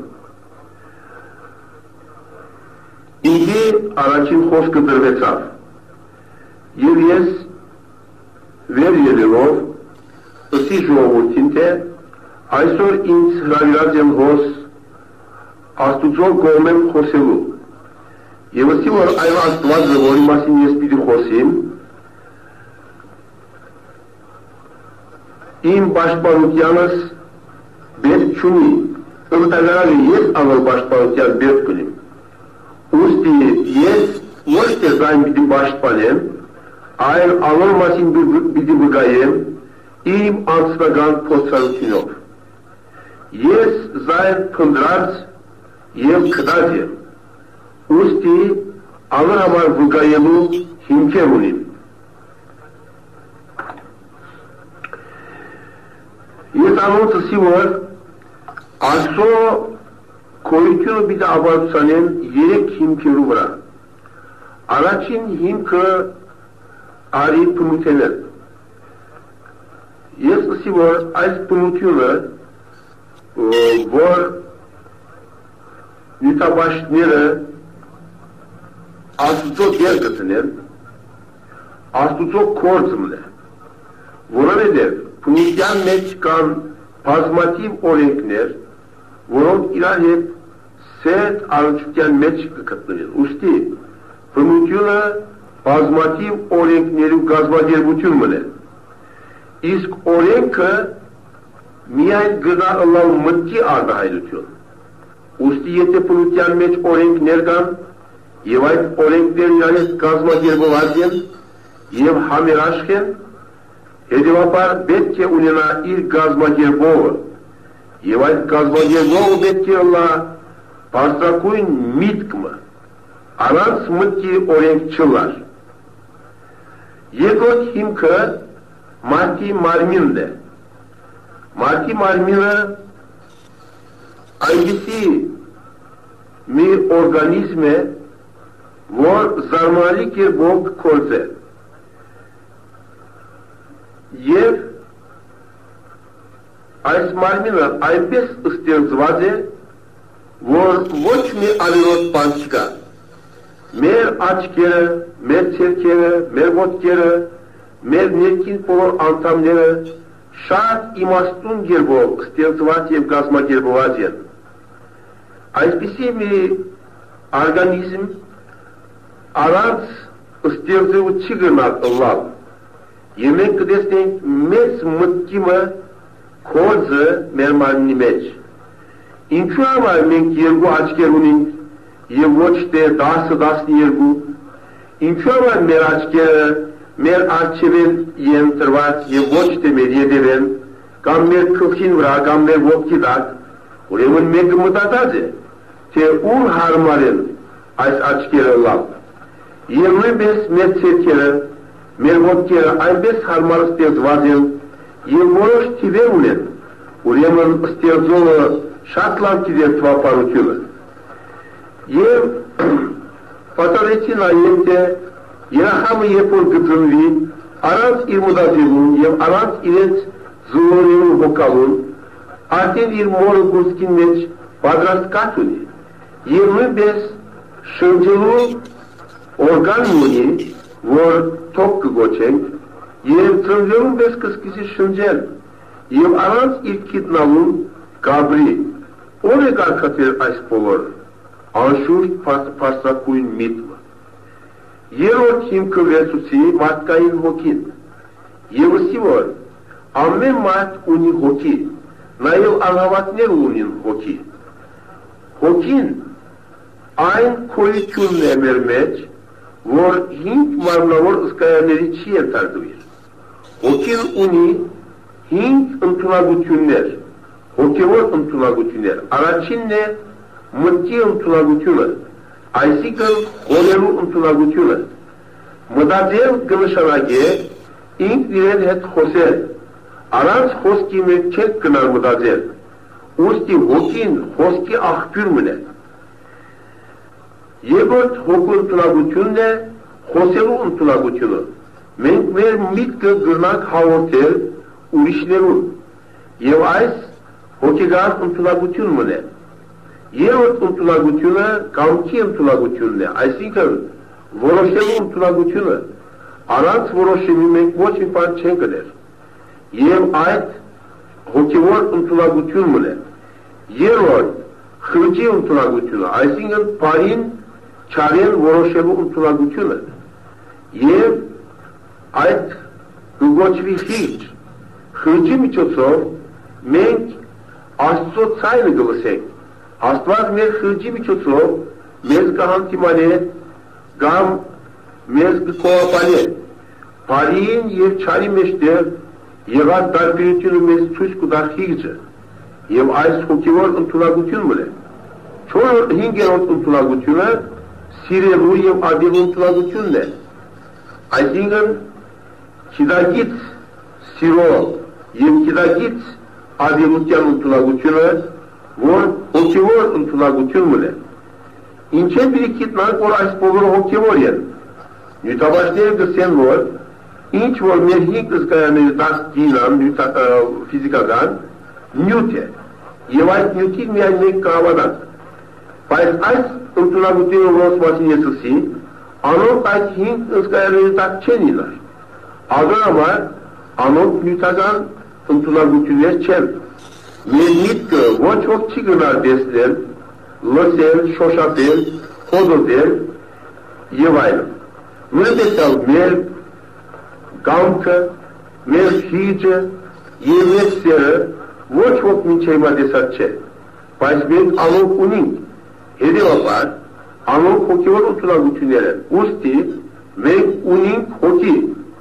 Ինձի առաջին խոսքը դրվեցավ, և ես վեր ելելով ըսի ժողովրդին, թե այսօր ինձ հրավիրած եմ հոս Աստուծո կողմեն խոսելու, և ըսի որ այլ Աստվածը, որի մասին ես պիտի խոսիմ, իմ պաշտպանությանս բերք չունի, ընդհանրապես ես անոր պաշտպանության բերք կունիմ։ Ուստի ես ոչ թե զայն պիտի պաշտպանեմ, այլ անոր մասին պիտի վկայեմ իմ անձնական փորձառությունով։ Ես զայն փնտրած և քդած եմ, ուստի անոր համար վկայելու հիմքեր ունիմ։ Ես անոնց ասի, որ Աստծո քորությունը պիտի ապացուցանեմ երեք հիմքերու վրա։ Առաջին հիմքը արի բնութեն է։ Ես ասի, որ այս բնությունը, որ նյութաբաշտները Աստուծո դեր գտնեն, Աստուծո կործմն է, որովհետև բնության մեջ կան բազմաթիվ օրենքներ, որոնք իրար հետ սետ առնչության մեջ կգտնվեն։ Ուստի բնությունը բազմաթիվ օրենքների կազմակերպություն մնե։ Իսկ օրենքը միայն գնա ըլլալ մտքի արտահայտություն։ Ուստի եթե բնության մեջ օրենքներ կան և այդ օրենքներն իրար հետ կազմակերպված են և համերաշխ են, հետևաբար պետք է ունենա իր կազմակերպողը, և այդ կազմակերպողը պետք է ըլլա բարձրակույն միտքը, առանց մտքի օրենք չլար։ Երկրորդ հիմքը մարդի մարմինն է։ Մարդի մարմինը այնպիսի մի օրգանիզմ է, որ զարմանալի կերպով կգործե։ Եվ այս մարմինը այնպես ստեղծված է, որ ոչ մի ավելորդ բան չկա։ Մեր աչքերը, մեր ցերքերը, մեր ոտքերը, մեր ներքին բոլոր անդամները շատ իմաստուն կերպով ստեղծված և կազմակերպված են։ Այսպիսի մի օրգանիզմ առանց ստեղծելու չի գնալ ըլլալ, և մենք կտեսնենք մեծ մտքիմը կորձը մեր մարմնի մեջ։ Ինչու համար մենք երկու աչքեր ունենք և ոչ թե դասը դասներկու, ինչու համար մեր աչքերը մեր առջևեն են տրված և ոչ թե մեր ետևեն, կամ մեր գլխին վրա, կամ մեր ոտքի տակ, ուրեմն մեկը մտածած է, թե ուր հարմար են այս աչքերը լավ։ Եվ նույնպես մեր ցերքերը, մեր ոտքերը այնպես հարմար ստեղծված են և որոշ թիվեր ունեն, ուրեմն ստեղծողը շատ լավ գիտեր թվապարությունը։ Եվ պատահեցի նայել, թե երեխամը երբ որ կծնվի, առանց իր մտածելուն և առանց իրենց զուլորելու հոգալուն, արդեն իր մորը գուսկին մեջ պատրաստ կաթ ունի և նույնպես շնչելու օրգան ունի, որ թոք կգոչենք, եւ ծնվելուն պես կսկսի շնջել եւ առանց իր գիտնալուն գաբրի ո՞ր է կարգացել այս բոլորը անշուշտ փաստակույն միտքը երրորդ հիմքը վերցուցի մարդկային հոգին եւ ասի որ ամեն մարդ ունի հոգի նաեւ անհավատներ ունին հոգի հոգին այն քույրությունն է մեր մեջ որ հինգ մարմնավոր ըսկայանների չի ենթարկվիր հոգին ունի հինգ ընդունակություններ հոգևոր ընդունակություններ առաջինն է մտքի ընդունակությունը այսինքն խորելու ընդունակությունը մտածել կնշանակե ինքն իրեն հետ խոսել առանց խոսքի մեջ չեք գնալ մտածել ուստի հոգին խոսքի աղբյուրն է երկրորդ հոգու ընդունակությունն է խոսելու ընդունակությունը մենք մեր միտքը գնանք հաղորդել ուրիշներուն եւ այս հոգեգան ընդունակությունն է երրորդ ընդունակությունը կամքի ընդունակությունն է այսինքն որոշելու ընդունակությունը առանց որոշումի մենք ոչ մի բան չենք գնել եւ այդ հոգեվոր ընդունակությունն է երրորդ խղճի ընդունակությունը այսինքն բարին չարեն որոշելու ընդունակությունը եւ այդ գոչվի խիղճ խղճի միջոցով մենք Աստծո ցայնը գլսենք Աստված մեր խղճի միջոցով մեզ կհանդիմանե կամ մեզ կկողապանե բարին եւ չարի մեջտեղ եղած տարբերությունը մեզ ցույց կտա խիղճը եւ այս հոգեվոր ընդունակությունն է չորրորդ հինգերորդ ընդունակությունը սիրելու եւ ադելու ընդունակությունն է այսինքն քիդագից սիրո եւ քիդագից ադելության ընդունակությունը որ հոգևոր ընդունակությունն է ինչ է պիտի գիտնանք որ այս բոլորը հոգևոր են նյութաբանները գսեն որ ինչ որ մեր հինգ ըսկայանների դաս գինան ֆիզիկական նյութ է եւ այդ նյութի միայն մենք կհավատանք բայց այս ընդունակությունը որոնց մասին ես ասի անոնք այդ հինգ ըսկայանների դաս չեն իլար ագրամար անոնք նյութական ընդունակություններ չեն մեր միտքը ոչ ոք չի գնալ տեսնել, լսել, շոշափել, խոզոտել եւ այլն։ Նույնպես մեր կամքը, մեր խիղճը եւ մեր սերը ոչ ոք մինչ հիմա տեսած չէ, բայց մենք անոնք ունենք, հետեւաբար անոնք հոգեվոր ընդունակություններ են, ուստի մենք ունենք հոգի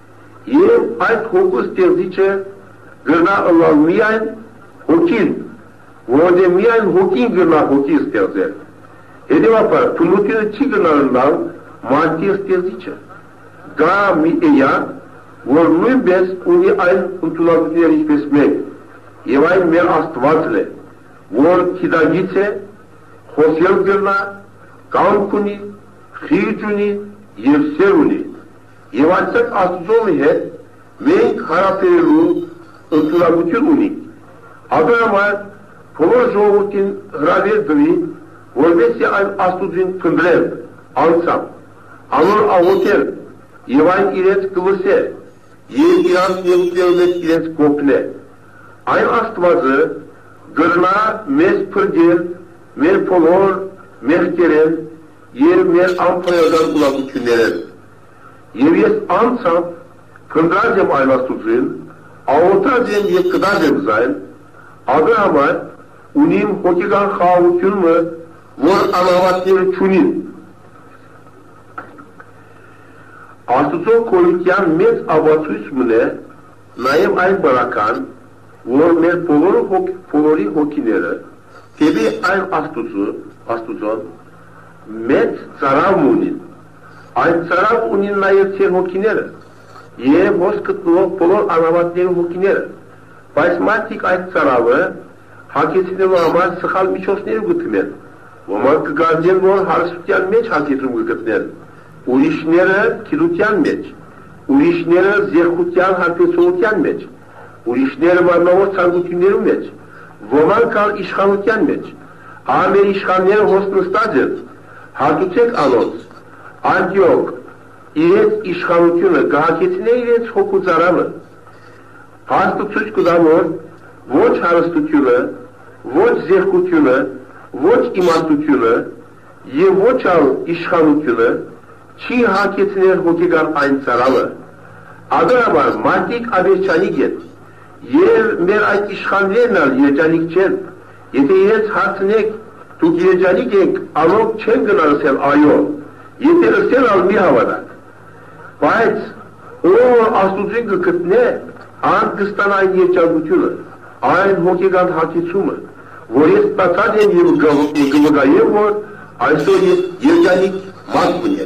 եւ այդ հոգու ստեղծիչը գնա ըլլալ միայն հոգին, որոդե միայն հոգին գնա հոգի ստեղծել։ Հետևաբար, թուլությունը չի գնալնալ մարդի ստեղծիչը։ Գա մի էյա, որ նույնպես ունի այն ընդունակություններ ինչպես մենք, եւ այն մեր Աստվածն է, որ քիդագից է, խոսել գնա, կամք ունի, խիղճ ունի եւ սեր ունի։ Եվ այդտեղ Աստծո հետ մենք հարաբերելու ընդունակություն ունենք։ Աբրահամը բոլոր ժողովրդին հրավեր դրի, որպեսզի այն Աստուծին փնտրել, անցամ, անոր աղոթել եւ այն իրենց կլսել եւ իրանց ներուտելու մեջ իրենց կոպնել։ Այն Աստվածը գրնա մեզ փրկել մեր բոլոր մեղքերեն եւ մեր անփայական ուղղություններեն։ Եվ ես անցամ փնտրած եմ այն Աստուծին, աղոթած եմ եւ կդած եմ զայն Աբրահամը ունիմ հոգեգան խաղաղությունը, որ անհավատները չունին։ Աստծո քորության մեծ ապացույցն է նաև այն բնական, որ մեր բոլորի հոգիները թեպի այն Աստծո, Աստծոն մեծ ծարավ ունին։ Այն ծարավ ունին նաև ծեր հոգիները եւ ոնց գտնող բոլոր անհավատների հոգիները։ Բայց մարդիկ այդ ծարավը հագեցնելու համար սխալ միջոցներ գտնեն։ Ոմանք կգարձեն, որ հարստության մեջ հագեցում կգտնեն, ուրիշները գիտության մեջ, ուրիշները զեղքության հարբեցողության մեջ, ուրիշները մարմնավոր ցանկությունների մեջ, ոմանք ալ իշխանության մեջ։ Ամեր իշխանները հոս նստած են, հատուցեք անոնց, Անդիոք, իրենց իշխանությունը կհագեցնե իրենց հոգուծարանը, հաստուցուչ կդանոր ոչ հարստությունը, ոչ զեղկությունը, ոչ իմաստությունը եւ ոչ ալ իշխանությունը չի հագեցնել հոգեկան այն ծարավը։ Ադրաբար մարդիկ ավերջանիկ են եւ մեր այդ իշխաններն ալ երջանիկ չեն։ Եթե իրենց հարցնեք դուք երջանիկ եք, անոնք չեն գնալսել այո, եթե լսել ալ մի հավատակ։ Բայց ով աստուծին կգտնե, ան կստանա այն երջանկությունը, այն հոգեկան հագեցումը, որ ես ստացած եմ եւ կվկայեմ, որ այսօր ես երջանիկ մարդ ունեմ։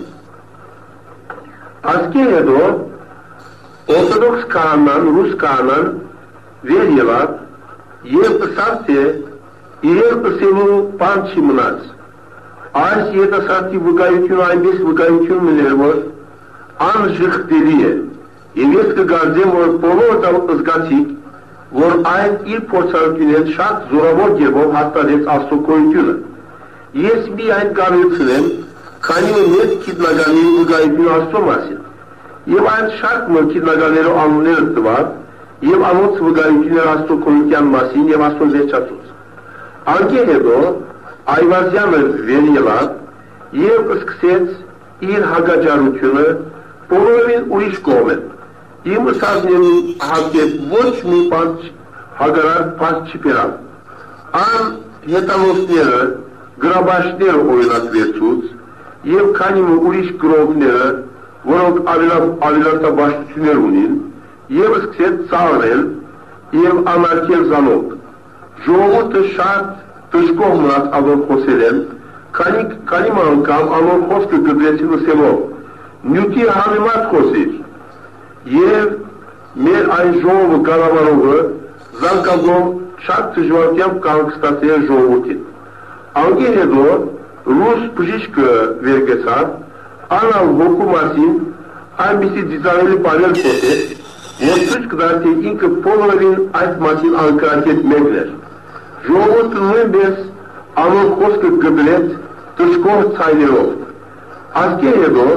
Ասկի հետո օրթոդոքս քահանան, ռուս քահանան վեր ելավ եւ ըսավ թե իրեն ըսելու բան չի մնաց։ Այս երիտասարդի վկայությունը այնպես վկայություն մներ, որ անժխտելի է, եւ ես կգարձեմ, որ բոլորը զգացիկ, որ այն իր փորձառությունից շատ զորավոր կերպով հաստատեց Աստծո գոյությունը։ Ես միայն կարողացնեմ, քանի որ ես գիտնականի վկայությունը Աստծո մասին, եւ այն շատ մը գիտնականերով անունները տված, եւ անոնց վկայությունները Աստծո գոյության մասին եւ Աստծո վերջացուց։ Անկե հետո Այվազյանը վեր ելավ եւ սկսեց իր հագաճարությունը բոլորին ուրիշ կողմեն։ Իմ ըսածն հագեց ոչ մի բան հագարար բան չի բերալ։ Ան հետանոցները գրաբաշները օրինակ վերցուց եւ քանի ուրիշ գրողները, որոնք ավելարտաբաշտություններ ունին, եւ սկսեց ծաղրել եւ անարգել զանոք։ Ժողովուրդը շատ դժգոհ մնաց անոր խոսել են, քանի անգամ անոր խոսքը գծեցին լսելով, նյութի համեմատ խոսիր, եւ մեր այն ժողովը կառավարողը զանգազով շատ դժվարությամբ կանգստացել ժողովրդին։ Անգի հետո ռուս բժիշկը վեր գցավ, անալ հոգու մասին այնպիսի ծիծաղելի բաներ խոսել, որ ցույց կտար, թե ինքը բոլորին այդ մասին անկրակեց մեկն էր։ Ժողովուրդը նույնպես անոր խոսքը գտրեց դժգոհ ցայներով։ Ասկի հետո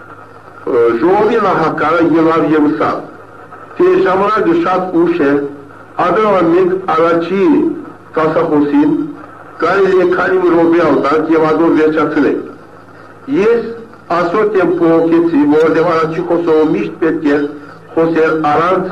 ժողովի նահանգարը ելավ եւ ըսավ, թե ժամանակը շատ ուշ է, ադրավան մենք առաջի տասախոսին կարելի է քանի րոպե ալտանք եւ ադոր վերջացնենք։ Ես ասոտ եմ փոխեցի, որովհետեւ առաջի խոսողը միշտ պետք է խոսել առանց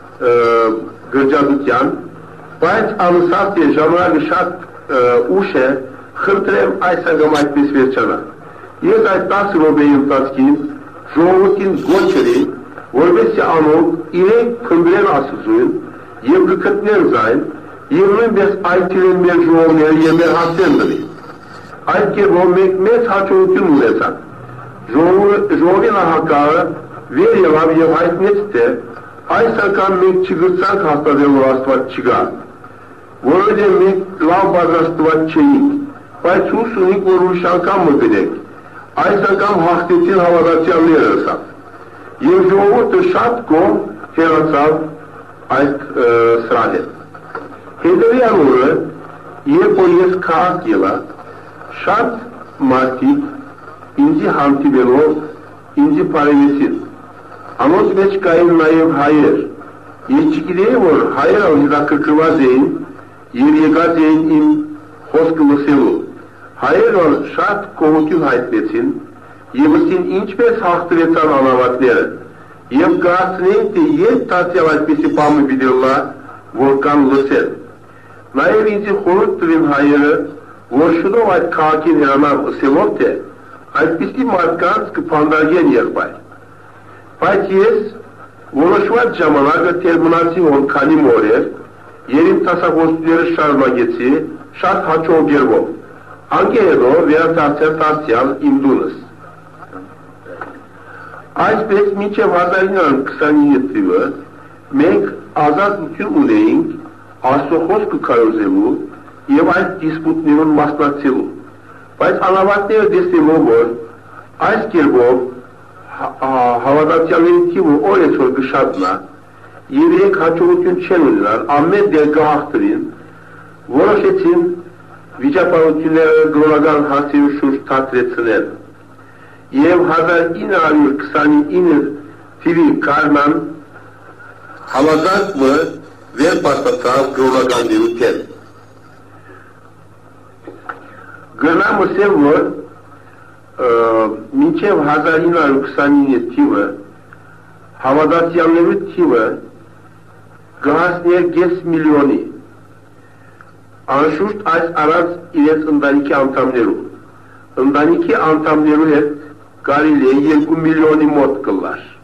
գրջադության, բայց անսավ թե ժամանակը շատ ուշ է, խնդրեմ այս անգամ այդպես վերջանա։ Ես այդ տասը րոպեի ընթացքին ժողովրդին գոչերի, որովհետեւ անոնք իրենք քննեն Աստծուն եւ կգտնեն զայն, եւ նույնպես այցելեն մեր ժողովները եւ մեր հարցերն։ Այդ կերպով մենք մեծ հաջողություն ունեցանք։ Ժողովի նահանգարը վեր ելավ եւ հայտնեց, թե այս անգամ մենք չգրցանք հաստատել, որ Աստված չկա, որովհետեւ մենք լավ պատրաստված չէինք, բայց հույս ունենք, որ ուրիշ անգամ մտնենք։ Այս անգամ հաղթեցին հավատացյալները ըսավ, եւ ժողովուրդը շատ կողմ հեռացավ այդ սրահեն։ Հետևյալ օրը, երբ որ ես քաղաք ելա, շատ մարդիկ ինձի հանդիպելով ինձի բարևեցին։ Անոնց մեջ կային նաեւ հայեր։ Ես չգիտեի, որ հայերը հետաքրքրված էին եւ եկած էին իմ խոսքը լսելու։ Հայերը շատ կողոքյուն հայտնեցին եւ ըստին ինչպես հաղթրեցան անավատները եւ կարծնեին, թե երբ դարձյալ այդպիսի բանը պիտի լա, որ կան լսել։ Նաեւ ինձ խորհուրդ տվին հայերը, որ շնորհ այդ քաղաքին հեռանալ ըսելով, թե այդպիսի մարդկանց կփանդարգեն եղբայր։ Բայց ես որոշված ժամանակը թերմնացի հոնքանի մորեր եւ իմ տասախոսությունները շարունակեցի շատ հաջող կերպով։ Անկե հետո վերադարձել դարձյալ իմ դունս։ Այսպես մինչև հազար ինը հարյուր քսանինը թիվը մենք ազատություն ունեինք Աստծո խոսքը քարոզելու եւ այդ դիսպուտներուն մասնակցելու։ Բայց անավատները դեսելով, որ այս կերպով հավատացյալների թիվը օրեցօր կշատնա եւ իրենք հաջողություն չեն ունենալ, ամեն դեր կհաղթրին, որոշեցին վիճապահությունները գրոնական հարցերի շուրջ թատրեցնել եւ հազար ինը հարյուր քսանինը թվի կանան համազանքը վերբացացավ գրողականների թեմ։ Գրնամ ասեմ, որ մինչև հազար ինը հարյուր քսանինը թիվը հավատացյալների թիվը գահասներ կես միլիոնի, անշուշտ այս առած իրենց ընտանիքի անդամներու, ընտանիքի անդամներու հետ կարելի է երկու միլիոնի մոտ կլար։